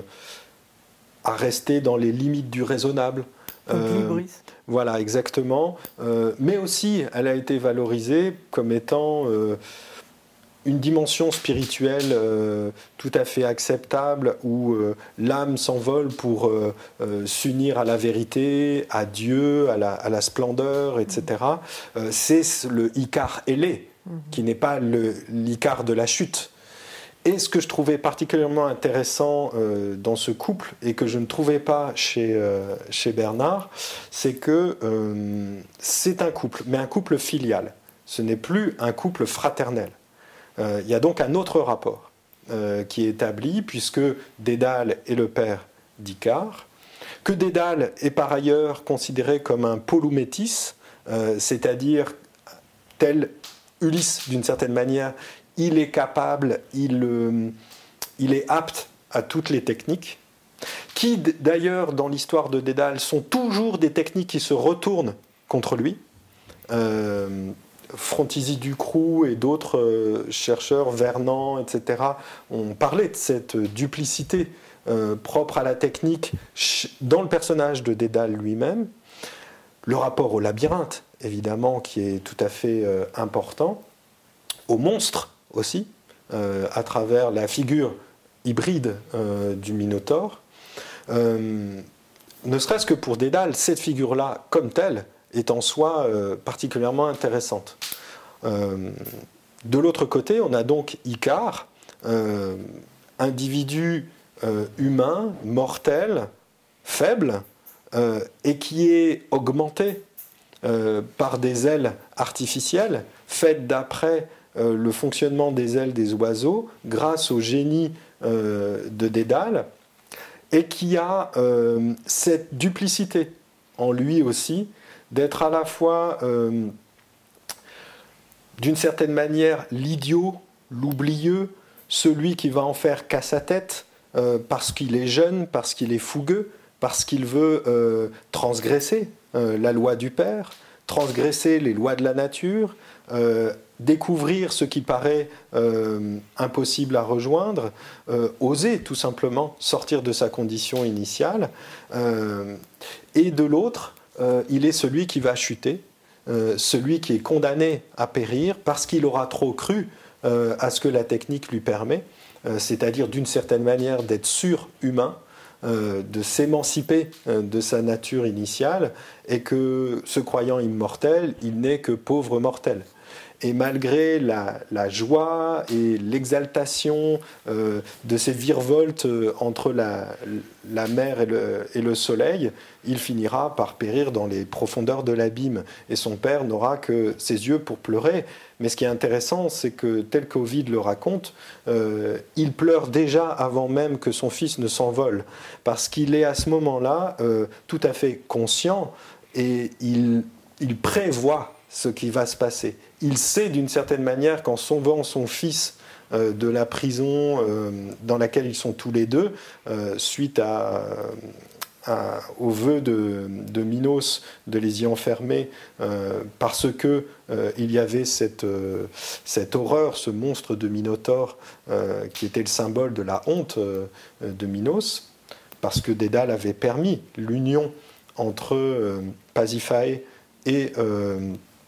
à rester dans les limites du raisonnable. Euh, voilà, exactement. Euh, mais aussi, elle a été valorisée comme étant euh, une dimension spirituelle euh, tout à fait acceptable, où euh, l'âme s'envole pour euh, euh, s'unir à la vérité, à Dieu, à la, à la splendeur, et cetera. Euh, c'est le Icare ailé, qui n'est pas le, l'Icare de la chute. Et ce que je trouvais particulièrement intéressant euh, dans ce couple, et que je ne trouvais pas chez, euh, chez Bernard, c'est que euh, c'est un couple, mais un couple filial. Ce n'est plus un couple fraternel. Euh, il y a donc un autre rapport euh, qui est établi, puisque Dédale est le père d'Icare, que Dédale est par ailleurs considéré comme un poloumétis, euh, c'est-à-dire tel Ulysse d'une certaine manière. Il est capable, il, euh, il est apte à toutes les techniques, qui d'ailleurs dans l'histoire de Dédale sont toujours des techniques qui se retournent contre lui. Euh, Frontisy Ducroux et d'autres euh, chercheurs, Vernant, et cetera, ont parlé de cette duplicité euh, propre à la technique dans le personnage de Dédale lui-même. Le rapport au labyrinthe, évidemment, qui est tout à fait euh, important, au monstre aussi, euh, à travers la figure hybride euh, du Minotaure. Euh, ne serait-ce que pour Dédale, cette figure-là, comme telle, est en soi euh, particulièrement intéressante. Euh, de l'autre côté, on a donc Icare, euh, individu euh, humain, mortel, faible, euh, et qui est augmenté euh, par des ailes artificielles, faites d'après Euh, le fonctionnement des ailes des oiseaux grâce au génie euh, de Dédale, et qui a euh, cette duplicité en lui aussi, d'être à la fois euh, d'une certaine manière l'idiot, l'oublieux, celui qui va en faire qu'à sa tête euh, parce qu'il est jeune, parce qu'il est fougueux, parce qu'il veut euh, transgresser euh, la loi du père, transgresser les lois de la nature, euh, découvrir ce qui paraît euh, impossible à rejoindre, euh, oser tout simplement sortir de sa condition initiale. Euh, et de l'autre, euh, il est celui qui va chuter, euh, celui qui est condamné à périr parce qu'il aura trop cru euh, à ce que la technique lui permet, euh, c'est-à-dire d'une certaine manière d'être surhumain, euh, de s'émanciper euh, de sa nature initiale, et que, se croyant immortel, il n'est que pauvre mortel. Et malgré la, la joie et l'exaltation euh, de ces virevoltes euh, entre la, la mer et le, et le soleil, il finira par périr dans les profondeurs de l'abîme. Et son père n'aura que ses yeux pour pleurer. Mais ce qui est intéressant, c'est que, tel qu'Ovide le raconte, euh, il pleure déjà avant même que son fils ne s'envole. Parce qu'il est à ce moment-là euh, tout à fait conscient et il, il prévoit ce qui va se passer. Il sait d'une certaine manière qu'en sauvant son fils euh, de la prison euh, dans laquelle ils sont tous les deux, euh, suite à... À, au vœu de, de Minos de les y enfermer euh, parce que euh, il y avait cette, euh, cette horreur, ce monstre de Minotaure euh, qui était le symbole de la honte euh, de Minos, parce que Dédale avait permis l'union entre euh, Pasiphae et, euh,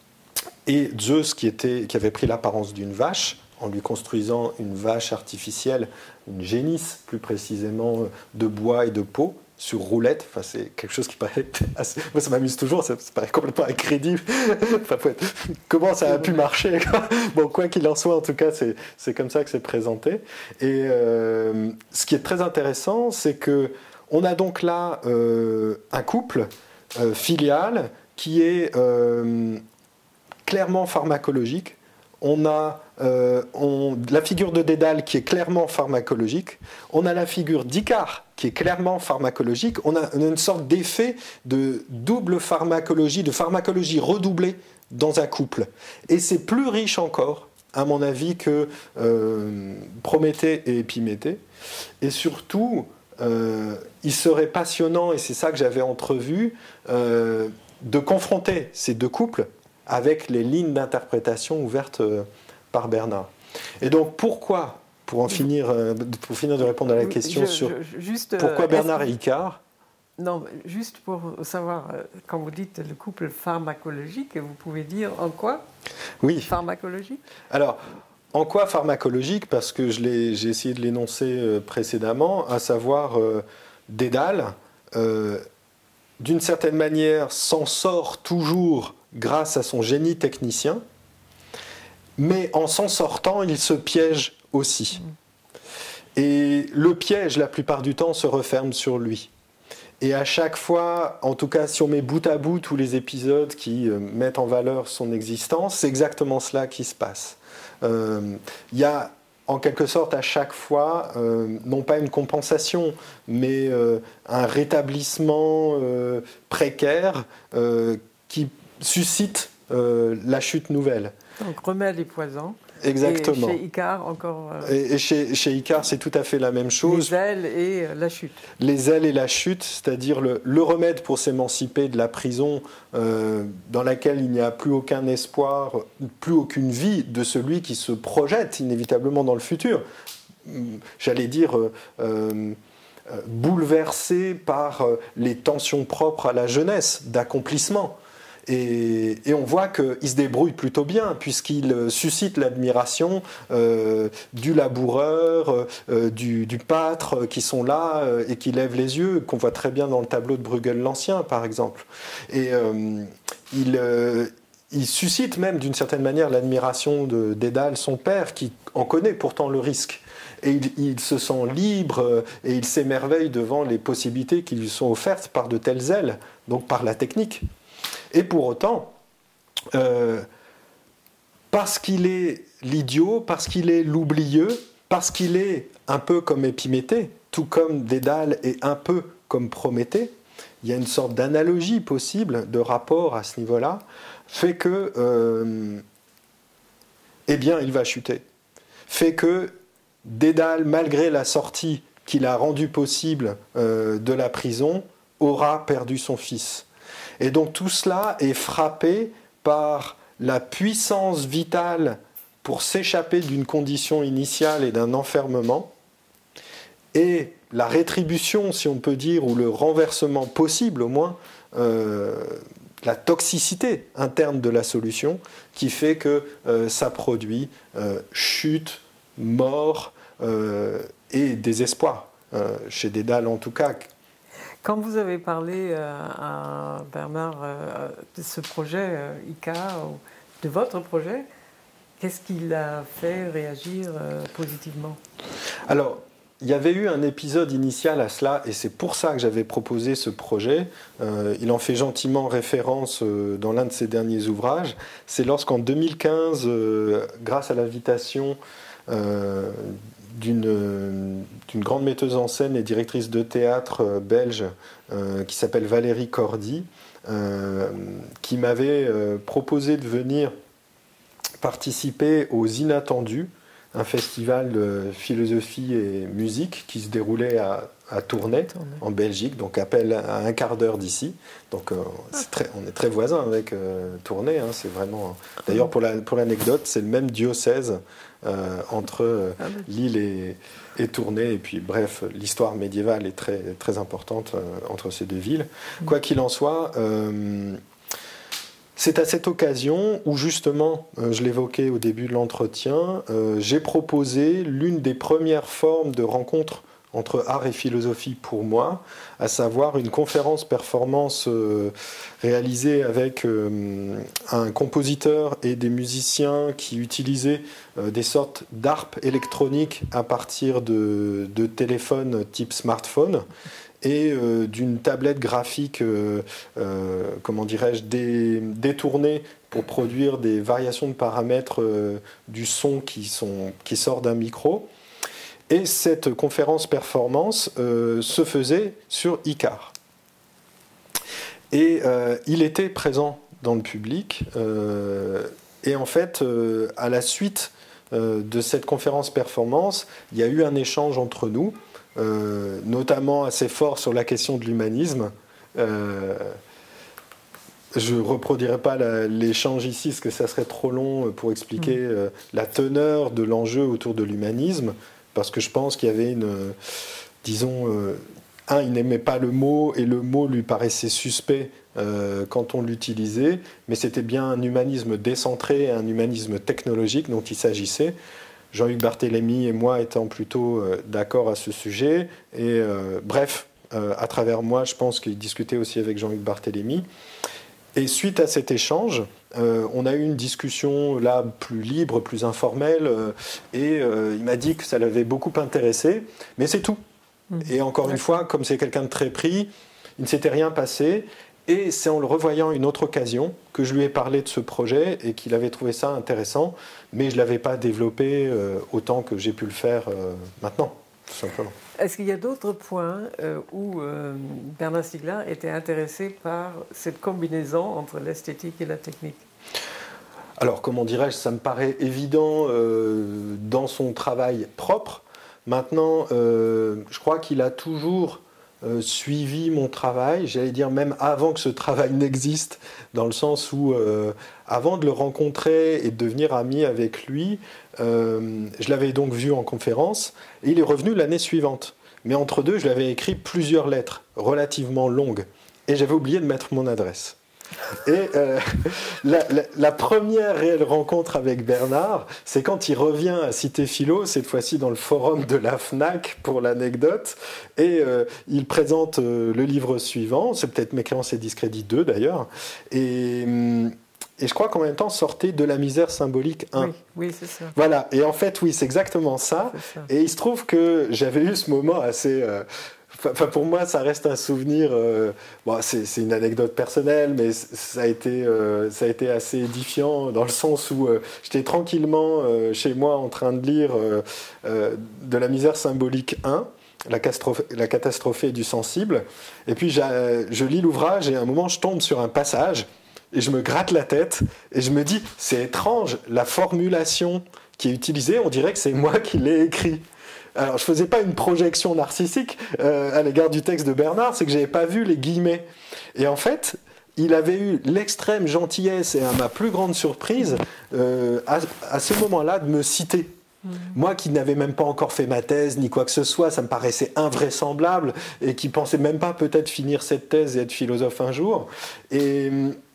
et Zeus qui, était, qui avait pris l'apparence d'une vache en lui construisant une vache artificielle, une génisse plus précisément de bois et de peau, sur roulette. Enfin, c'est quelque chose qui paraît assez... Moi, ça m'amuse toujours, ça, ça paraît complètement incrédible. Enfin, comment ça a pu marcher, quoi. Bon, quoi qu'il en soit, en tout cas, c'est, c'est comme ça que c'est présenté. Et euh, ce qui est très intéressant, c'est que on a donc là euh, un couple euh, filial qui est euh, clairement pharmacologique. On a euh, on, la figure de Dédale qui est clairement pharmacologique. On a la figure d'Icare qui est clairement pharmacologique. On a, on a une sorte d'effet de double pharmacologie, de pharmacologie redoublée dans un couple. Et c'est plus riche encore, à mon avis, que euh, Prométhée et Épiméthée. Et surtout, euh, il serait passionnant, et c'est ça que j'avais entrevu, euh, de confronter ces deux couples avec les lignes d'interprétation ouvertes par Bernard. Et donc, pourquoi, pour en finir, pour finir de répondre à la question je, sur je, juste, pourquoi Bernard et Icare? Non, juste pour savoir, quand vous dites le couple pharmacologique, vous pouvez dire en quoi? Oui. Pharmacologique? Alors, en quoi pharmacologique? Parce que je l'ai, j'ai essayé de l'énoncer précédemment, à savoir euh, Dédale, euh, d'une certaine manière, s'en sort toujours grâce à son génie technicien, mais en s'en sortant, il se piège aussi. Et le piège, la plupart du temps, se referme sur lui. Et à chaque fois, en tout cas, si on met bout à bout tous les épisodes qui euh, mettent en valeur son existence, c'est exactement cela qui se passe. Euh, il y a en quelque sorte à chaque fois, euh, non pas une compensation, mais euh, un rétablissement euh, précaire euh, qui suscite euh, la chute nouvelle. Donc remède et poison. Exactement. Et chez Icare, encore... Euh, et et chez, chez Icare, c'est tout à fait la même chose. Les ailes et euh, la chute. Les ailes et la chute, c'est-à-dire le, le remède pour s'émanciper de la prison euh, dans laquelle il n'y a plus aucun espoir, plus aucune vie de celui qui se projette inévitablement dans le futur. J'allais dire... Euh, euh, bouleversé par les tensions propres à la jeunesse, d'accomplissement. Et, et on voit qu'il se débrouille plutôt bien, puisqu'il suscite l'admiration euh, du laboureur, euh, du, du pâtre, qui sont là euh, et qui lèvent les yeux, qu'on voit très bien dans le tableau de Bruegel l'Ancien, par exemple. Et euh, il... Euh, Il suscite même d'une certaine manière l'admiration de Dédale, son père, qui en connaît pourtant le risque. Et il, il se sent libre et il s'émerveille devant les possibilités qui lui sont offertes par de telles ailes, donc par la technique. Et pour autant, euh, parce qu'il est l'idiot, parce qu'il est l'oublieux, parce qu'il est un peu comme Épiméthée, tout comme Dédale est un peu comme Prométhée, il y a une sorte d'analogie possible, de rapport à ce niveau-là, fait que, euh, eh bien, il va chuter. Fait que Dédale, malgré la sortie qu'il a rendue possible euh, de la prison, aura perdu son fils. Et donc tout cela est frappé par la puissance vitale pour s'échapper d'une condition initiale et d'un enfermement, et la rétribution, si on peut dire, ou le renversement possible au moins, euh, la toxicité interne de la solution qui fait que euh, ça produit euh, chute, mort euh, et désespoir, euh, chez Dédale en tout cas. Quand vous avez parlé euh, à Bernard euh, de ce projet euh, Icare, de votre projet, Qu'est-ce qui l'a fait réagir euh, positivement? Alors, il y avait eu un épisode initial à cela, et c'est pour ça que j'avais proposé ce projet. Euh, il en fait gentiment référence euh, dans l'un de ses derniers ouvrages. C'est lorsqu'en deux mille quinze, euh, grâce à l'invitation euh, d'une d'une grande metteuse en scène et directrice de théâtre euh, belge euh, qui s'appelle Valérie Cordy, euh, qui m'avait euh, proposé de venir participer aux Inattendus, un festival de philosophie et musique qui se déroulait à, à Tournai, Tournai, en Belgique, donc à peine à un quart d'heure d'ici. Donc euh, c'est très, on est très voisins avec euh, Tournai. Hein, c'est vraiment. D'ailleurs, pour la, pour l'anecdote, c'est le même diocèse euh, entre euh, Lille et, et Tournai. Et puis, bref, l'histoire médiévale est très, très importante euh, entre ces deux villes. Quoi qu'il en soit. Euh, C'est à cette occasion où justement, euh, je l'évoquais au début de l'entretien, euh, j'ai proposé l'une des premières formes de rencontre entre art et philosophie pour moi, à savoir une conférence-performance euh, réalisée avec euh, un compositeur et des musiciens qui utilisaient euh, des sortes d'harpes électroniques à partir de, de téléphones type smartphone, et euh, d'une tablette graphique, euh, euh, comment dirais-je, dé, détournée pour produire des variations de paramètres euh, du son qui, sont, qui sort d'un micro. Et cette conférence performance euh, se faisait sur Icar. Et euh, il était présent dans le public. Euh, et en fait, euh, à la suite euh, de cette conférence performance, il y a eu un échange entre nous. Euh, notamment assez fort sur la question de l'humanisme. Euh, je ne reproduirai pas la, l'échange ici, parce que ça serait trop long pour expliquer euh, la teneur de l'enjeu autour de l'humanisme, parce que je pense qu'il y avait une... Euh, disons, euh, un, il n'aimait pas le mot, et le mot lui paraissait suspect euh, quand on l'utilisait, mais c'était bien un humanisme décentré, un humanisme technologique dont il s'agissait. Jean-Hugues Barthélemy et moi étant plutôt euh, d'accord à ce sujet. Et euh, bref, euh, à travers moi, je pense qu'il discutait aussi avec Jean-Hugues Barthélemy. Et suite à cet échange, euh, on a eu une discussion là plus libre, plus informelle, euh, et euh, il m'a dit que ça l'avait beaucoup intéressé, mais c'est tout. Mmh. Et encore une fois, comme c'est quelqu'un de très pris, il ne s'était rien passé. Et c'est en le revoyant une autre occasion que je lui ai parlé de ce projet et qu'il avait trouvé ça intéressant, mais je ne l'avais pas développé euh, autant que j'ai pu le faire euh, maintenant, tout simplement. Est-ce qu'il y a d'autres points euh, où euh, Bernard Stiegler était intéressé par cette combinaison entre l'esthétique et la technique? Alors, comment dirais-je, ça me paraît évident euh, dans son travail propre. Maintenant, euh, je crois qu'il a toujours... Euh, suivi mon travail, j'allais dire même avant que ce travail n'existe, dans le sens où, euh, avant de le rencontrer et de devenir ami avec lui, euh, je l'avais donc vu en conférence, et il est revenu l'année suivante. Mais entre deux, je lui avais écrit plusieurs lettres, relativement longues, et j'avais oublié de mettre mon adresse. Et euh, la, la, la première réelle rencontre avec Bernard, c'est quand il revient à Cité Philo, cette fois-ci dans le forum de la FNAC pour l'anecdote, et euh, il présente euh, le livre suivant, c'est peut-être Mécréance et discrédit deux d'ailleurs, et, et je crois qu'en même temps sortait De la misère symbolique un. Oui, oui, c'est ça. Voilà, et en fait oui, c'est exactement ça, ça. Et il se trouve que j'avais eu ce moment assez... Euh, Enfin, pour moi, ça reste un souvenir. Euh, bon, c'est, c'est une anecdote personnelle, mais ça a été, euh, ça a été assez édifiant dans le sens où euh, j'étais tranquillement euh, chez moi en train de lire euh, euh, De la misère symbolique un, la, castrophe, la catastrophée du sensible. Et puis, je lis l'ouvrage et à un moment, je tombe sur un passage et je me gratte la tête et je me dis, c'est étrange, la formulation qui est utilisée, on dirait que c'est moi qui l'ai écrit. Alors, je ne faisais pas une projection narcissique euh, à l'égard du texte de Bernard, c'est que je n'avais pas vu les guillemets. Et en fait, il avait eu l'extrême gentillesse, et à ma plus grande surprise, euh, à, à ce moment-là, de me citer. Mmh. Moi qui n'avais même pas encore fait ma thèse, ni quoi que ce soit, ça me paraissait invraisemblable, et qui ne pensais même pas peut-être finir cette thèse et être philosophe un jour. Et...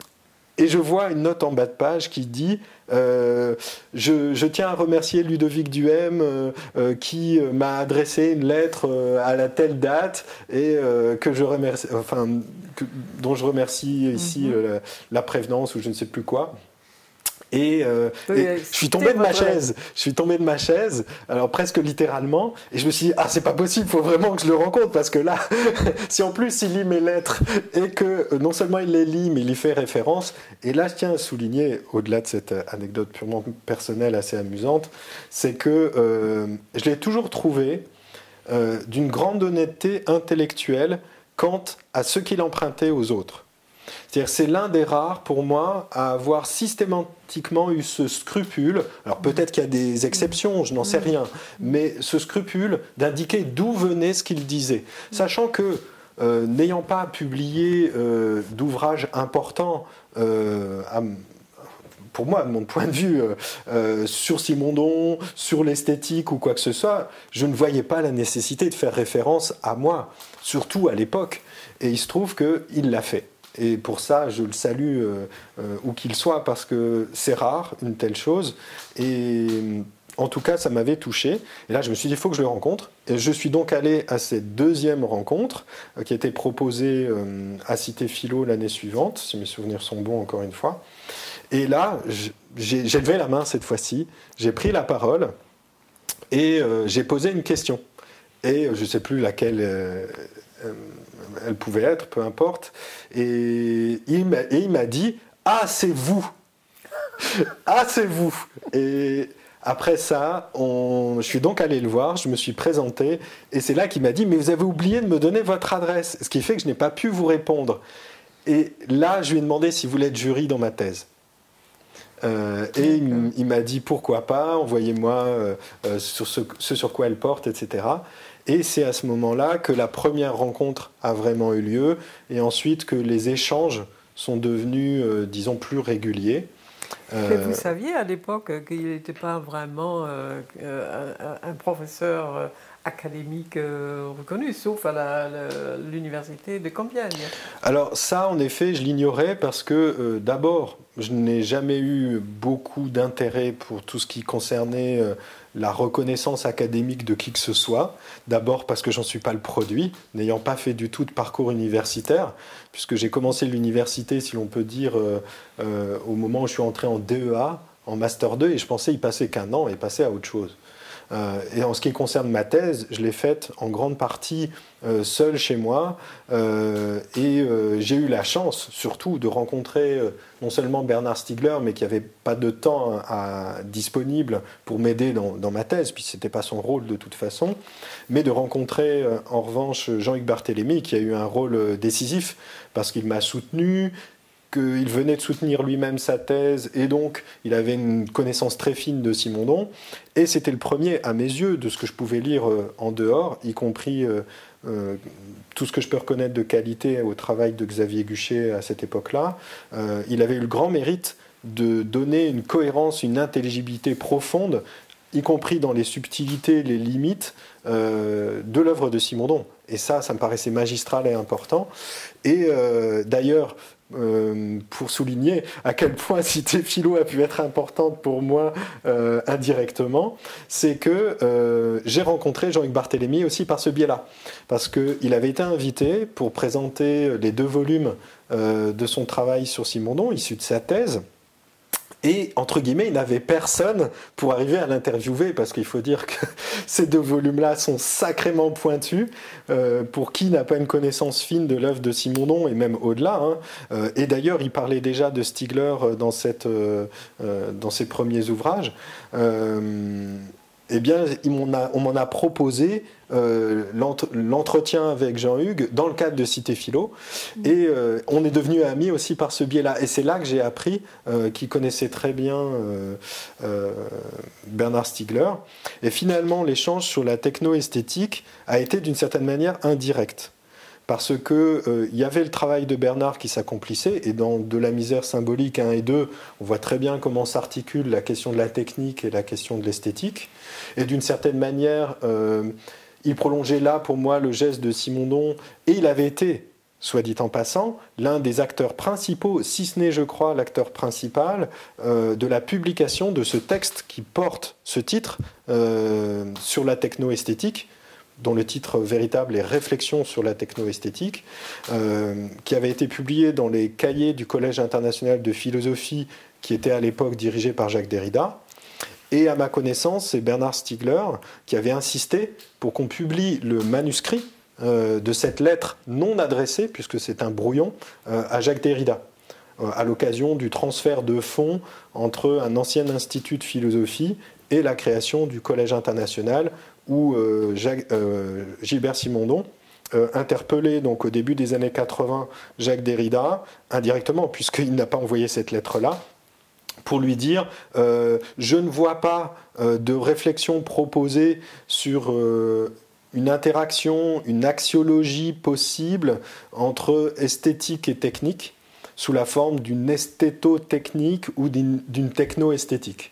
Et je vois une note en bas de page qui dit euh, je, je tiens à remercier Ludovic Duhem euh, euh, qui m'a adressé une lettre euh, à la telle date et euh, que je remercie, enfin, que, dont je remercie ici mm-hmm. euh, la, la prévenance ou je ne sais plus quoi. Et, euh, oui, et je suis tombé de ma chaise, je suis tombé de ma chaise, alors presque littéralement, et je me suis dit, ah c'est pas possible, il faut vraiment que je le rencontre, parce que là, si en plus il lit mes lettres, et que euh, non seulement il les lit, mais il y fait référence, et là je tiens à souligner, au-delà de cette anecdote purement personnelle assez amusante, c'est que euh, je l'ai toujours trouvé euh, d'une grande honnêteté intellectuelle quant à ce qu'il empruntait aux autres. C'est-à-dire, c'est l'un des rares, pour moi, à avoir systématiquement eu ce scrupule, alors peut-être qu'il y a des exceptions, je n'en sais rien, mais ce scrupule d'indiquer d'où venait ce qu'il disait. Sachant que, euh, n'ayant pas publié euh, d'ouvrages importants, euh, à, pour moi, de mon point de vue, euh, euh, sur Simondon, sur l'esthétique ou quoi que ce soit, je ne voyais pas la nécessité de faire référence à moi, surtout à l'époque. Et il se trouve qu'il l'a fait. Et pour ça, je le salue euh, euh, où qu'il soit, parce que c'est rare, une telle chose. Et en tout cas, ça m'avait touché. Et là, je me suis dit, il faut que je le rencontre. Et je suis donc allé à cette deuxième rencontre, euh, qui a été proposée euh, à Cité Philo l'année suivante, si mes souvenirs sont bons, encore une fois. Et là, j'ai, j'ai levé la main cette fois-ci, j'ai pris la parole, et euh, j'ai posé une question. Et je ne sais plus laquelle... Euh, euh, elle pouvait être, peu importe. Et il m'a, et il m'a dit « Ah, c'est vous !» Ah, c'est vous ! Et après ça, on, je suis donc allé le voir, je me suis présenté, et c'est là qu'il m'a dit « Mais vous avez oublié de me donner votre adresse !» Ce qui fait que je n'ai pas pu vous répondre. Et là, je lui ai demandé s'il voulait être jury dans ma thèse. Euh, et il, il m'a dit « Pourquoi pas, envoyez-moi euh, euh, sur ce, ce sur quoi elle porte, et cetera » Et c'est à ce moment-là que la première rencontre a vraiment eu lieu, et ensuite que les échanges sont devenus, euh, disons, plus réguliers. Euh, Mais vous saviez à l'époque qu'il n'était pas vraiment euh, un, un professeur euh, académique euh, reconnu, sauf à la, la, l'université de Compiègne. Alors ça, en effet, je l'ignorais parce que, euh, d'abord, je n'ai jamais eu beaucoup d'intérêt pour tout ce qui concernait euh, la reconnaissance académique de qui que ce soit. D'abord parce que j'en suis pas le produit, n'ayant pas fait du tout de parcours universitaire, puisque j'ai commencé l'université, si l'on peut dire, euh, euh, au moment où je suis entré en D E A, en Master deux, et je pensais y passer qu'un an et passer à autre chose. Euh, et en ce qui concerne ma thèse, je l'ai faite en grande partie euh, seule chez moi, euh, et euh, j'ai eu la chance surtout de rencontrer euh, non seulement Bernard Stiegler, mais qui n'avait pas de temps à, à, disponible pour m'aider dans, dans ma thèse, puis ce n'était pas son rôle de toute façon, mais de rencontrer euh, en revanche Jean-Hugues Barthélemy, qui a eu un rôle euh, décisif, parce qu'il m'a soutenu, qu'il venait de soutenir lui-même sa thèse, et donc il avait une connaissance très fine de Simondon, et c'était le premier, à mes yeux, de ce que je pouvais lire euh, en dehors, y compris euh, euh, tout ce que je peux reconnaître de qualité au travail de Xavier Guchet à cette époque-là. Euh, il avait eu le grand mérite de donner une cohérence, une intelligibilité profonde, y compris dans les subtilités, les limites euh, de l'œuvre de Simondon. Et ça, ça me paraissait magistral et important. Et euh, d'ailleurs, Euh, pour souligner à quel point Cité Philo a pu être importante pour moi euh, indirectement, c'est que euh, j'ai rencontré Jean-Hugues Barthélemy aussi par ce biais-là. Parce qu'il avait été invité pour présenter les deux volumes euh, de son travail sur Simondon, issus de sa thèse. Et, entre guillemets, il n'avait personne pour arriver à l'interviewer, parce qu'il faut dire que ces deux volumes-là sont sacrément pointus, euh, pour qui n'a pas une connaissance fine de l'œuvre de Simondon, et même au-delà. Hein. Euh, et d'ailleurs, il parlait déjà de Stiegler dans, cette, euh, euh, dans ses premiers ouvrages. Euh, eh bien, il m'en a, on m'en a proposé euh, l'entre, l'entretien avec Jean-Hugues dans le cadre de Cité Philo. Mmh. Et euh, on est devenus amis aussi par ce biais-là. Et c'est là que j'ai appris euh, qu'il connaissait très bien euh, euh, Bernard Stiegler. Et finalement, l'échange sur la techno-esthétique a été d'une certaine manière indirect. Parce qu'il euh, y avait le travail de Bernard qui s'accomplissait, et dans De la misère symbolique un et deux, on voit très bien comment s'articule la question de la technique et la question de l'esthétique. Et d'une certaine manière, euh, il prolongeait là pour moi le geste de Simondon, et il avait été, soit dit en passant, l'un des acteurs principaux, si ce n'est, je crois, l'acteur principal, euh, de la publication de ce texte qui porte ce titre euh, sur la techno-esthétique, dont le titre véritable est « Réflexions sur la techno-esthétique », euh, qui avait été publié dans les cahiers du Collège international de philosophie qui était à l'époque dirigé par Jacques Derrida. Et à ma connaissance, c'est Bernard Stiegler qui avait insisté pour qu'on publie le manuscrit euh, de cette lettre non adressée, puisque c'est un brouillon, euh, à Jacques Derrida, euh, à l'occasion du transfert de fonds entre un ancien institut de philosophie et la création du Collège international, où euh, Jacques, euh, Gilbert Simondon euh, interpellait donc, au début des années quatre-vingts Jacques Derrida, indirectement, puisqu'il n'a pas envoyé cette lettre-là, pour lui dire euh, « Je ne vois pas euh, de réflexion proposée sur euh, une interaction, une axiologie possible entre esthétique et technique sous la forme d'une esthétotechnique ou d'une techno-esthétique. »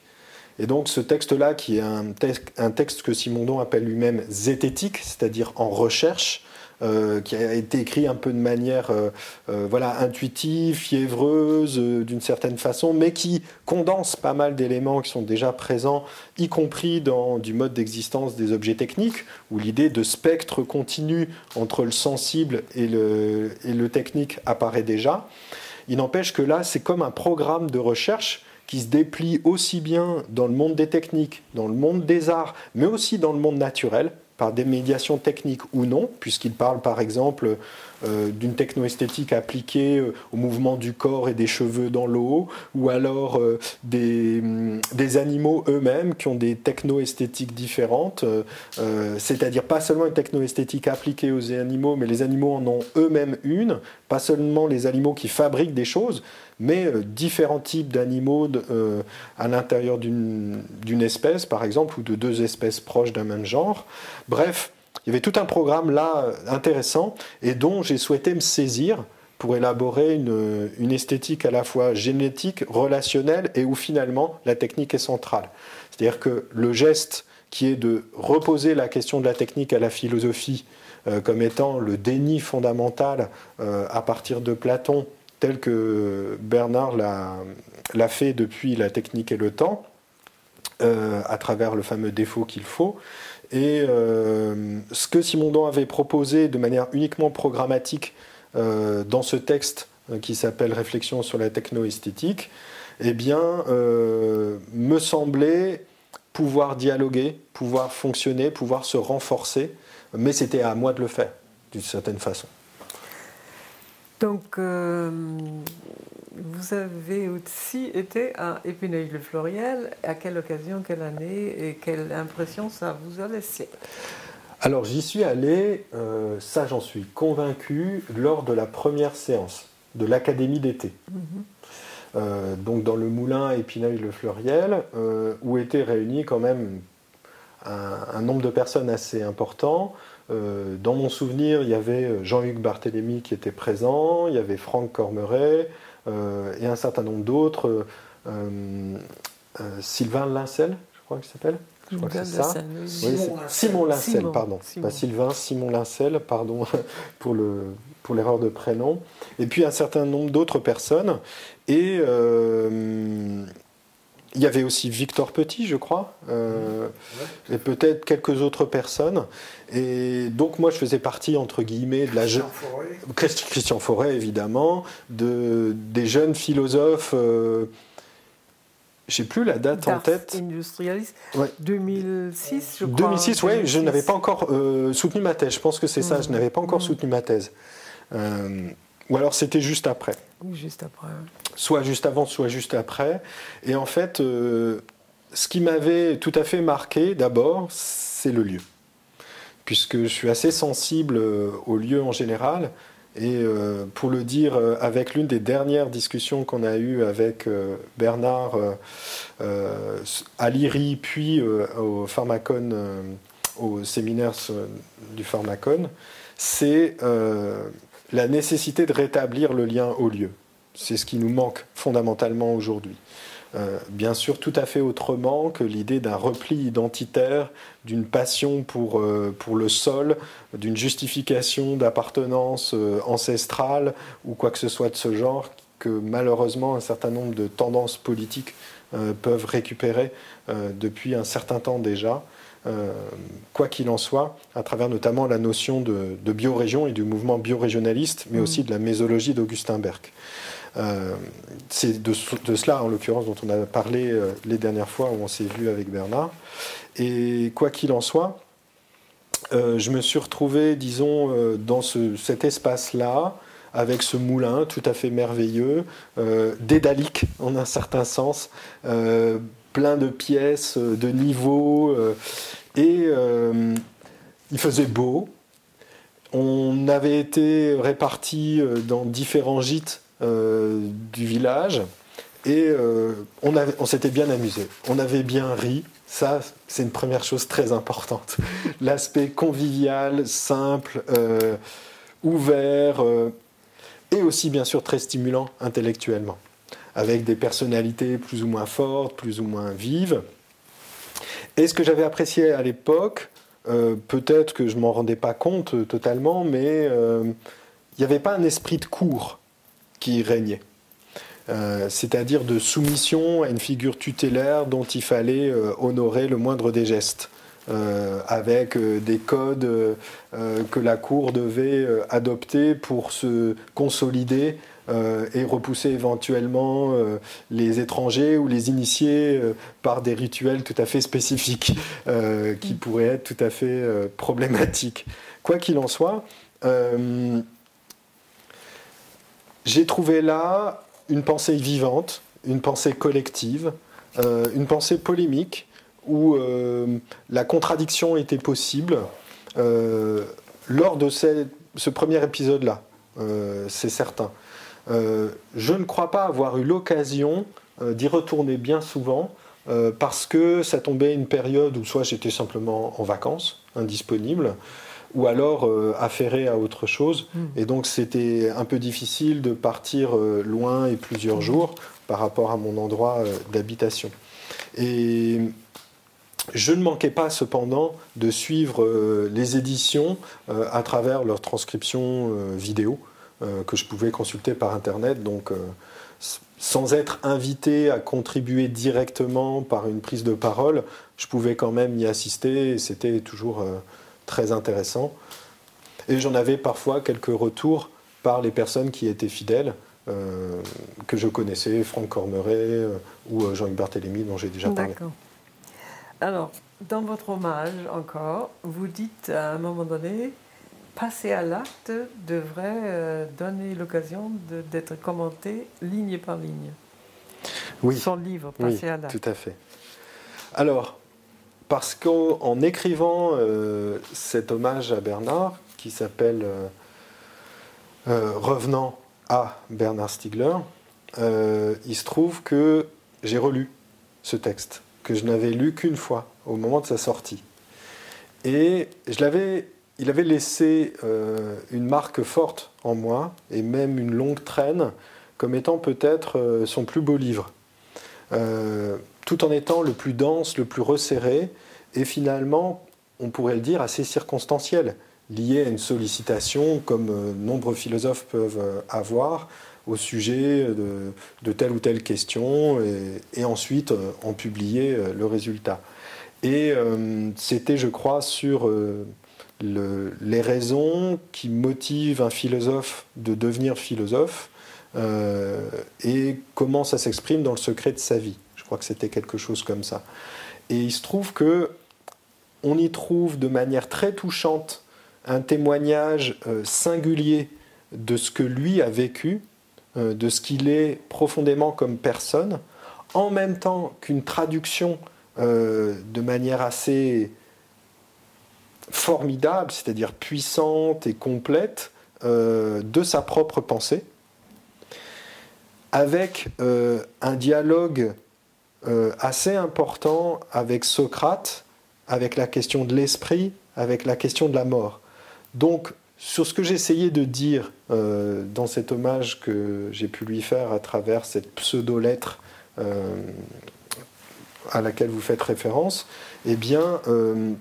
Et donc ce texte-là, qui est un, te un texte que Simondon appelle lui-même zététique, c'est-à-dire en recherche, Euh, qui a été écrit un peu de manière euh, euh, voilà, intuitive, fiévreuse, euh, d'une certaine façon, mais qui condense pas mal d'éléments qui sont déjà présents, y compris dans du mode d'existence des objets techniques, où l'idée de spectre continu entre le sensible et le, et le technique apparaît déjà. Il n'empêche que là, c'est comme un programme de recherche qui se déplie aussi bien dans le monde des techniques, dans le monde des arts, mais aussi dans le monde naturel, par des médiations techniques ou non, puisqu'il parle par exemple euh, d'une techno-esthétique appliquée euh, au mouvement du corps et des cheveux dans l'eau, ou alors euh, des, des animaux eux-mêmes qui ont des techno-esthétiques différentes, euh, euh, c'est-à-dire pas seulement une techno-esthétique appliquée aux animaux, mais les animaux en ont eux-mêmes une, pas seulement les animaux qui fabriquent des choses, mais euh, différents types d'animaux euh, à l'intérieur d'une d'une espèce, par exemple, ou de deux espèces proches d'un même genre. Bref, il y avait tout un programme là intéressant et dont j'ai souhaité me saisir pour élaborer une, une esthétique à la fois génétique, relationnelle et où finalement la technique est centrale. C'est-à-dire que le geste qui est de reposer la question de la technique à la philosophie euh, comme étant le déni fondamental euh, à partir de Platon, tel que Bernard l'a fait depuis La technique et le temps, euh, à travers le fameux défaut qu'il faut. Et euh, ce que Simondon avait proposé de manière uniquement programmatique euh, dans ce texte euh, qui s'appelle « Réflexion sur la techno-esthétique », eh bien, euh, me semblait pouvoir dialoguer, pouvoir fonctionner, pouvoir se renforcer, mais c'était à moi de le faire, d'une certaine façon. Donc, euh, vous avez aussi été à Épineuil-le-Fleuriel. À quelle occasion, quelle année et quelle impression ça vous a laissé? Alors, j'y suis allé, euh, ça j'en suis convaincu, lors de la première séance de l'Académie d'été. Mm-hmm. euh, donc, dans le moulin Épineuil-le-Fleuriel, euh, où étaient réunis quand même un, un nombre de personnes assez important. Euh, dans mon souvenir, il y avait Jean-Hugues Barthélemy qui était présent, il y avait Franck Cormeret euh, et un certain nombre d'autres. Euh, euh, Sylvain Lincel, je crois qu'il s'appelle. Je crois que c'est ça. Oui, Simon, Simon Lincel, Simon, pardon. Simon. Pas Sylvain, Simon Lincel, pardon pour le pour l'erreur de prénom. Et puis un certain nombre d'autres personnes. Et euh, il y avait aussi Victor Petit, je crois, euh, ouais. Et peut-être quelques autres personnes. Et donc moi, je faisais partie, entre guillemets, de la jeune... Christian, Christian Fauré, évidemment, de, des jeunes philosophes... Euh, je n'ai plus la date en tête. Industrialiste. Ouais. deux mille six, je crois. deux mille six, oui, je n'avais pas encore euh, soutenu ma thèse. Je pense que c'est ça, mmh. je n'avais pas encore mmh. soutenu ma thèse. Euh, ou alors c'était juste après. Oui, juste après. Soit juste avant, soit juste après. Et en fait, euh, ce qui m'avait tout à fait marqué, d'abord, c'est le lieu. Puisque je suis assez sensible euh, au lieu en général. Et euh, pour le dire, euh, avec l'une des dernières discussions qu'on a eues avec euh, Bernard euh, euh, à l'I R I, puis euh, au Pharmacon, euh, au séminaire euh, du Pharmacon, c'est euh, la nécessité de rétablir le lien au lieu. C'est ce qui nous manque fondamentalement aujourd'hui. Euh, bien sûr, tout à fait autrement que l'idée d'un repli identitaire, d'une passion pour, euh, pour le sol, d'une justification d'appartenance euh, ancestrale ou quoi que ce soit de ce genre, que malheureusement un certain nombre de tendances politiques euh, peuvent récupérer euh, depuis un certain temps déjà. Euh, quoi qu'il en soit, à travers notamment la notion de, de biorégion et du mouvement biorégionaliste, mais mmh. aussi de la mésologie d'Augustin Berck. Euh, c'est de, de cela, en l'occurrence, dont on a parlé euh, les dernières fois où on s'est vu avec Bernard. Et quoi qu'il en soit, euh, je me suis retrouvé, disons, euh, dans ce, cet espace-là, avec ce moulin tout à fait merveilleux, euh, dédalique en un certain sens, euh, plein de pièces, de niveaux, euh, et euh, il faisait beau. On avait été répartis dans différents gîtes euh, du village, et euh, on, avait, on s'était bien amusé, on avait bien ri. Ça, c'est une première chose très importante. L'aspect convivial, simple, euh, ouvert, euh, et aussi bien sûr très stimulant intellectuellement, avec des personnalités plus ou moins fortes, plus ou moins vives. Et ce que j'avais apprécié à l'époque, euh, peut-être que je ne m'en rendais pas compte euh, totalement, mais euh, il n'y avait pas un esprit de cour qui régnait. Euh, c'est-à-dire de soumission à une figure tutélaire dont il fallait euh, honorer le moindre des gestes. Euh, avec euh, des codes euh, euh, que la Cour devait euh, adopter pour se consolider euh, et repousser éventuellement euh, les étrangers ou les initiés euh, par des rituels tout à fait spécifiques euh, qui pourraient être tout à fait euh, problématiques. Quoi qu'il en soit, euh, j'ai trouvé là une pensée vivante, une pensée collective, euh, une pensée polémique, où euh, la contradiction était possible euh, lors de ces, ce premier épisode-là, euh, c'est certain. Euh, je ne crois pas avoir eu l'occasion euh, d'y retourner bien souvent, euh, parce que ça tombait à une période où soit j'étais simplement en vacances, indisponible, ou alors euh, affairé à autre chose. Mmh. Et donc c'était un peu difficile de partir euh, loin et plusieurs mmh. jours par rapport à mon endroit euh, d'habitation. Et je ne manquais pas cependant de suivre euh, les éditions euh, à travers leur transcription euh, vidéo euh, que je pouvais consulter par Internet, donc euh, sans être invité à contribuer directement par une prise de parole, je pouvais quand même y assister et c'était toujours euh, très intéressant. Et j'en avais parfois quelques retours par les personnes qui étaient fidèles, euh, que je connaissais, Franck Cormeret euh, ou euh, Jean-Hugues Barthélemy dont j'ai déjà parlé. D'accord. Alors, dans votre hommage encore, vous dites à un moment donné, passer à l'acte devrait euh, donner l'occasion de, d'être commenté ligne par ligne. Oui. Son livre, passer oui, à l'acte. Tout à fait. Alors, parce qu'en écrivant euh, cet hommage à Bernard, qui s'appelle euh, euh, Revenant à Bernard Stiegler, euh, il se trouve que j'ai relu ce texte, que je n'avais lu qu'une fois au moment de sa sortie. Et je l'avais, il avait laissé euh, une marque forte en moi, et même une longue traîne, comme étant peut-être euh, son plus beau livre. Euh, tout en étant le plus dense, le plus resserré, et finalement, on pourrait le dire, assez circonstanciel, lié à une sollicitation, comme euh, nombreux philosophes peuvent euh, avoir, au sujet de, de telle ou telle question, et, et ensuite euh, en publier euh, le résultat. Et euh, c'était, je crois, sur euh, le, les raisons qui motivent un philosophe de devenir philosophe, euh, et comment ça s'exprime dans le secret de sa vie. Je crois que c'était quelque chose comme ça. Et il se trouve que on y trouve de manière très touchante un témoignage euh, singulier de ce que lui a vécu, euh, de ce qu'il est profondément comme personne, en même temps qu'une traduction euh, de manière assez formidable, c'est-à-dire puissante et complète, euh, de sa propre pensée, avec euh, un dialogue euh, assez important avec Socrate, avec la question de l'esprit, avec la question de la mort. Donc, sur ce que j'essayais de dire euh, dans cet hommage que j'ai pu lui faire à travers cette pseudo-lettre euh, à laquelle vous faites référence, eh bien, euh,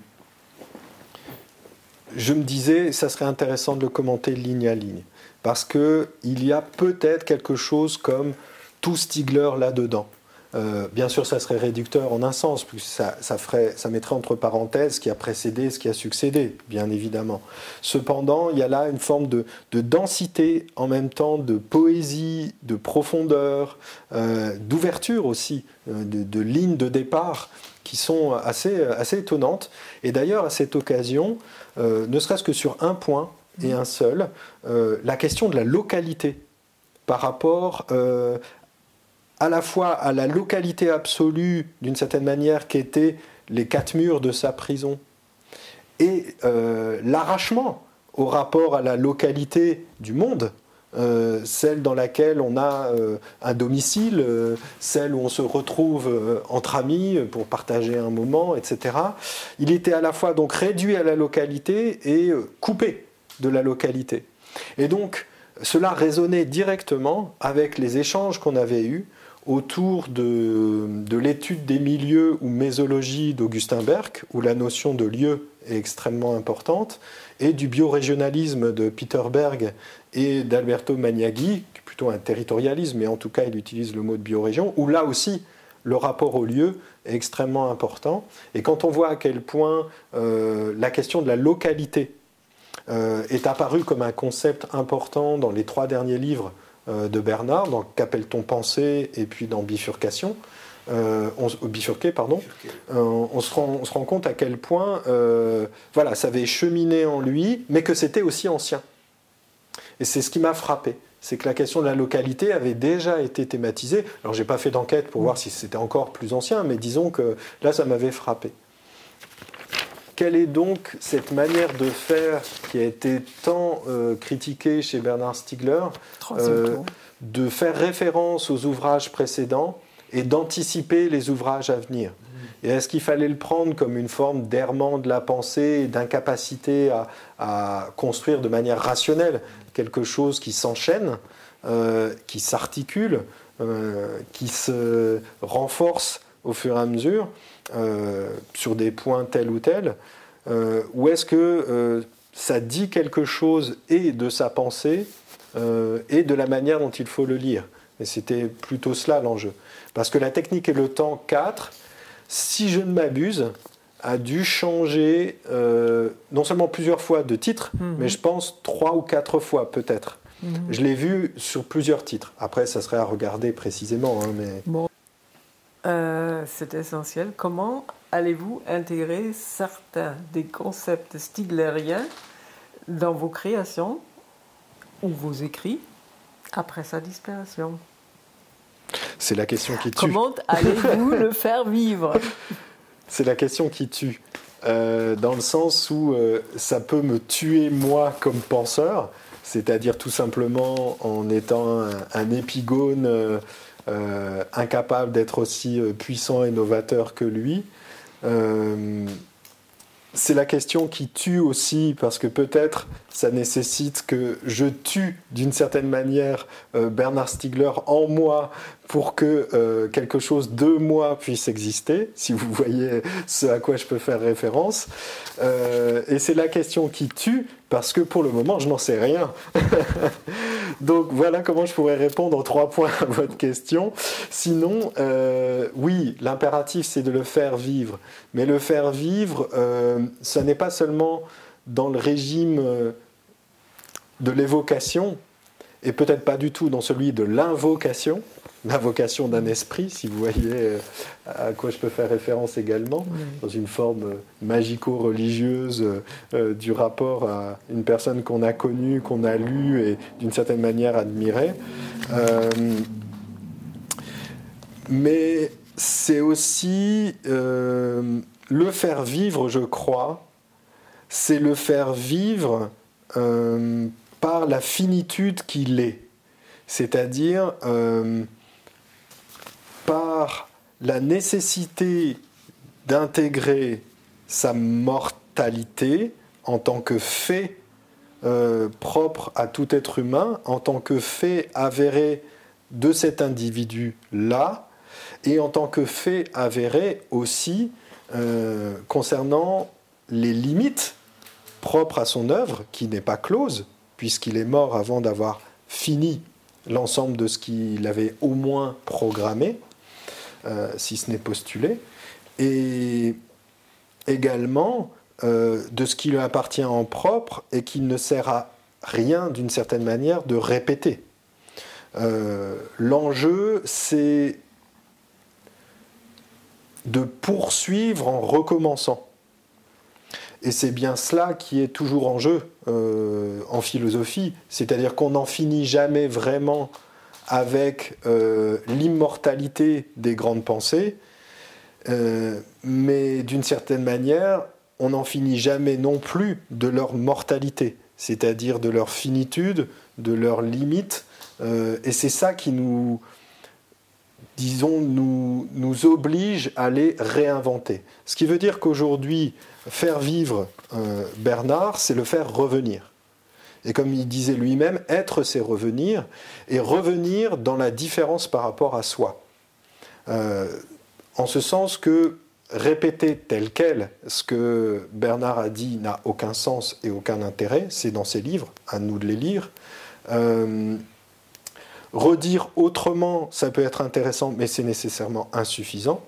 je me disais, ça serait intéressant de le commenter ligne à ligne, parce qu'il y a peut-être quelque chose comme tout Stiegler là-dedans. Euh, bien sûr, ça serait réducteur en un sens, puisque ça, ça, ferait, ça mettrait entre parenthèses ce qui a précédé, ce qui a succédé, bien évidemment. Cependant, il y a là une forme de, de densité, en même temps de poésie, de profondeur, euh, d'ouverture aussi, euh, de, de lignes de départ qui sont assez, assez étonnantes. Et d'ailleurs, à cette occasion, euh, ne serait-ce que sur un point et un seul, euh, la question de la localité par rapport euh, à la fois à la localité absolue, d'une certaine manière, qu'étaient les quatre murs de sa prison, et euh, l'arrachement au rapport à la localité du monde, euh, celle dans laquelle on a euh, un domicile, euh, celle où on se retrouve euh, entre amis pour partager un moment, et cetera. Il était à la fois donc réduit à la localité et euh, coupé de la localité. Et donc, cela résonnait directement avec les échanges qu'on avait eus autour de, de l'étude des milieux ou mésologie d'Augustin Berck, où la notion de lieu est extrêmement importante, et du biorégionalisme de Peter Berg et d'Alberto Maniaghi, qui est plutôt un territorialisme, mais en tout cas il utilise le mot de biorégion, où là aussi le rapport au lieu est extrêmement important. Et quand on voit à quel point euh, la question de la localité euh, est apparue comme un concept important dans les trois derniers livres de Bernard, dans Qu'appelle-t-on penser et puis dans Bifurcation, euh, on, bifurqué, pardon, euh, on, se rend, on se rend compte à quel point euh, voilà, ça avait cheminé en lui, mais que c'était aussi ancien. Et c'est ce qui m'a frappé, c'est que la question de la localité avait déjà été thématisée. Alors j'ai pas fait d'enquête pour voir si c'était encore plus ancien, mais disons que là ça m'avait frappé. Quelle est donc cette manière de faire qui a été tant euh, critiquée chez Bernard Stiegler, euh, de faire référence aux ouvrages précédents et d'anticiper les ouvrages à venir? Et est-ce qu'il fallait le prendre comme une forme d'errement de la pensée, d'incapacité à, à construire de manière rationnelle quelque chose qui s'enchaîne, euh, qui s'articule, euh, qui se renforce au fur et à mesure euh, sur des points tels ou tels, euh, ou est-ce que euh, ça dit quelque chose et de sa pensée euh, et de la manière dont il faut le lire? Et c'était plutôt cela l'enjeu. Parce que la technique et le temps quatre, si je ne m'abuse, a dû changer euh, non seulement plusieurs fois de titre, mmh. mais je pense trois ou quatre fois peut-être. Mmh. Je l'ai vu sur plusieurs titres. Après, ça serait à regarder précisément. Hein, mais... bon. euh, C'est essentiel. Comment allez-vous intégrer certains des concepts stiglériens dans vos créations ou vos écrits après sa disparition? C'est la question qui tue. Comment allez-vous le faire vivre? C'est la question qui tue. Euh, dans le sens où euh, ça peut me tuer moi comme penseur, c'est-à-dire tout simplement en étant un, un épigone euh, euh, incapable d'être aussi euh, puissant et novateur que lui. Euh, c'est la question qui tue aussi, parce que peut-être ça nécessite que je tue d'une certaine manière euh, Bernard Stiegler en moi pour que euh, quelque chose de moi puisse exister, si vous voyez ce à quoi je peux faire référence. Euh, et c'est la question qui tue, parce que pour le moment, je n'en sais rien. Donc voilà comment je pourrais répondre en trois points à votre question. Sinon, euh, oui, l'impératif, c'est de le faire vivre. Mais le faire vivre, euh, ça n'est pas seulement dans le régime euh, de l'évocation, et peut-être pas du tout dans celui de l'invocation, l'invocation d'un esprit, si vous voyez à quoi je peux faire référence également, oui. Dans une forme magico-religieuse euh, du rapport à une personne qu'on a connue, qu'on a lue et d'une certaine manière admirée. Euh, mais c'est aussi euh, le faire vivre, je crois, c'est le faire vivre euh, par la finitude qu'il est. C'est-à-dire euh, par la nécessité d'intégrer sa mortalité en tant que fait euh, propre à tout être humain, en tant que fait avéré de cet individu-là, et en tant que fait avéré aussi euh, concernant les limites propres à son œuvre, qui n'est pas close, puisqu'il est mort avant d'avoir fini l'ensemble de ce qu'il avait au moins programmé. euh, si ce n'est postulé, et également euh, de ce qui lui appartient en propre et qui ne sert à rien, d'une certaine manière, de répéter. Euh, l'enjeu, c'est de poursuivre en recommençant. Et c'est bien cela qui est toujours en jeu euh, en philosophie, c'est-à-dire qu'on n'en finit jamais vraiment avec euh, l'immortalité des grandes pensées, euh, mais d'une certaine manière, on n'en finit jamais non plus de leur mortalité, c'est-à-dire de leur finitude, de leurs limites, euh, et c'est ça qui nous, disons, nous, nous oblige à les réinventer. Ce qui veut dire qu'aujourd'hui, faire vivre euh, Bernard, c'est le faire revenir. Et comme il disait lui-même, être, c'est revenir, et revenir dans la différence par rapport à soi. Euh, en ce sens que répéter tel quel ce que Bernard a dit n'a aucun sens et aucun intérêt, c'est dans ses livres, à nous de les lire. Euh, redire autrement, ça peut être intéressant, mais c'est nécessairement insuffisant.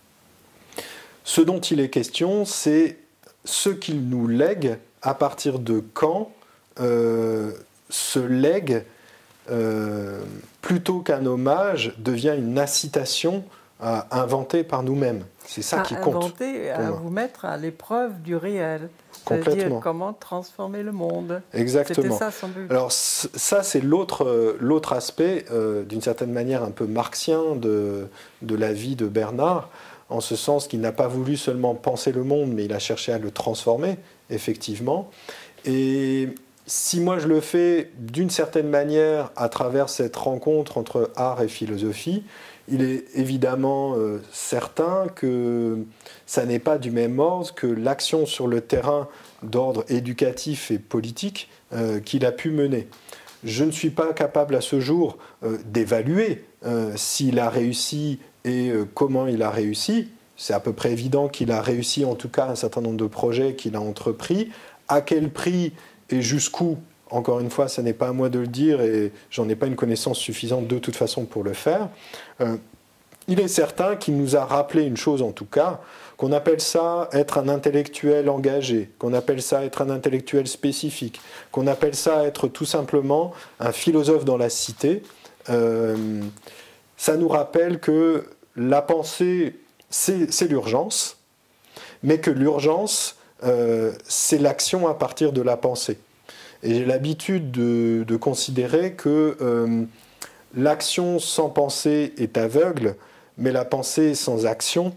Ce dont il est question, c'est ce qu'il nous lègue, à partir de quand euh, ce legs, euh, plutôt qu'un hommage, devient une incitation à inventer par nous-mêmes. C'est ça à qui compte. Inventer, à vous mettre à l'épreuve du réel. Complètement. C'est-à-dire comment transformer le monde. Exactement. C'était ça son but. Alors ça, c'est l'autre, l'autre aspect, euh, d'une certaine manière un peu marxien de, de la vie de Bernard, en ce sens qu'il n'a pas voulu seulement penser le monde, mais il a cherché à le transformer, effectivement. Et si moi je le fais d'une certaine manière à travers cette rencontre entre art et philosophie, il est évidemment euh, certain que ça n'est pas du même ordre que l'action sur le terrain d'ordre éducatif et politique euh, qu'il a pu mener. Je ne suis pas capable à ce jour euh, d'évaluer euh, s'il a réussi et euh, comment il a réussi. C'est à peu près évident qu'il a réussi en tout cas un certain nombre de projets qu'il a entrepris. À quel prix et jusqu'où, encore une fois, ce n'est pas à moi de le dire et j'en ai pas une connaissance suffisante de toute façon pour le faire. Euh, il est certain qu'il nous a rappelé une chose en tout cas, qu'on appelle ça être un intellectuel engagé, qu'on appelle ça être un intellectuel spécifique, qu'on appelle ça être tout simplement un philosophe dans la cité. Euh, ça nous rappelle que la pensée, c'est, c'est l'urgence, mais que l'urgence, euh, c'est l'action à partir de la pensée. Et j'ai l'habitude de, de considérer que euh, l'action sans pensée est aveugle, mais la pensée sans action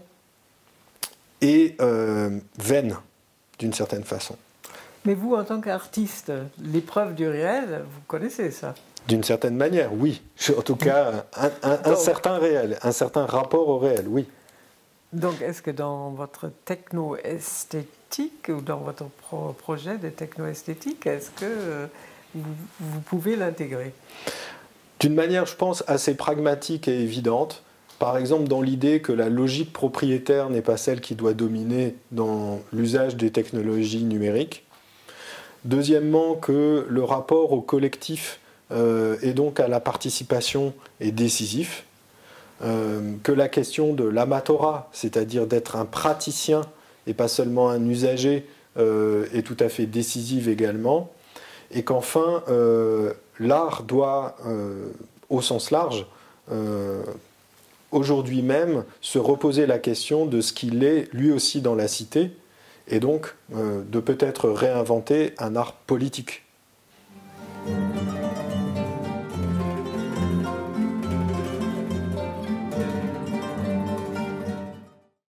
est euh, vaine, d'une certaine façon. Mais vous, en tant qu'artiste, l'épreuve du réel, vous connaissez ça? D'une certaine manière, oui. En tout cas, un, un, un certain réel, un certain rapport au réel, oui. Donc, est-ce que dans votre techno-esthétique ou dans votre pro projet de techno-esthétique, est-ce que euh, vous, vous pouvez l'intégrer? D'une manière, je pense, assez pragmatique et évidente. Par exemple, dans l'idée que la logique propriétaire n'est pas celle qui doit dominer dans l'usage des technologies numériques. Deuxièmement, que le rapport au collectif euh, et donc à la participation est décisif. Euh, que la question de l'amatorat, c'est-à-dire d'être un praticien et pas seulement un usager, euh, est tout à fait décisive également. Et qu'enfin, euh, l'art doit, euh, au sens large, euh, aujourd'hui même, se reposer la question de ce qu'il est lui aussi dans la cité, et donc euh, de peut-être réinventer un art politique.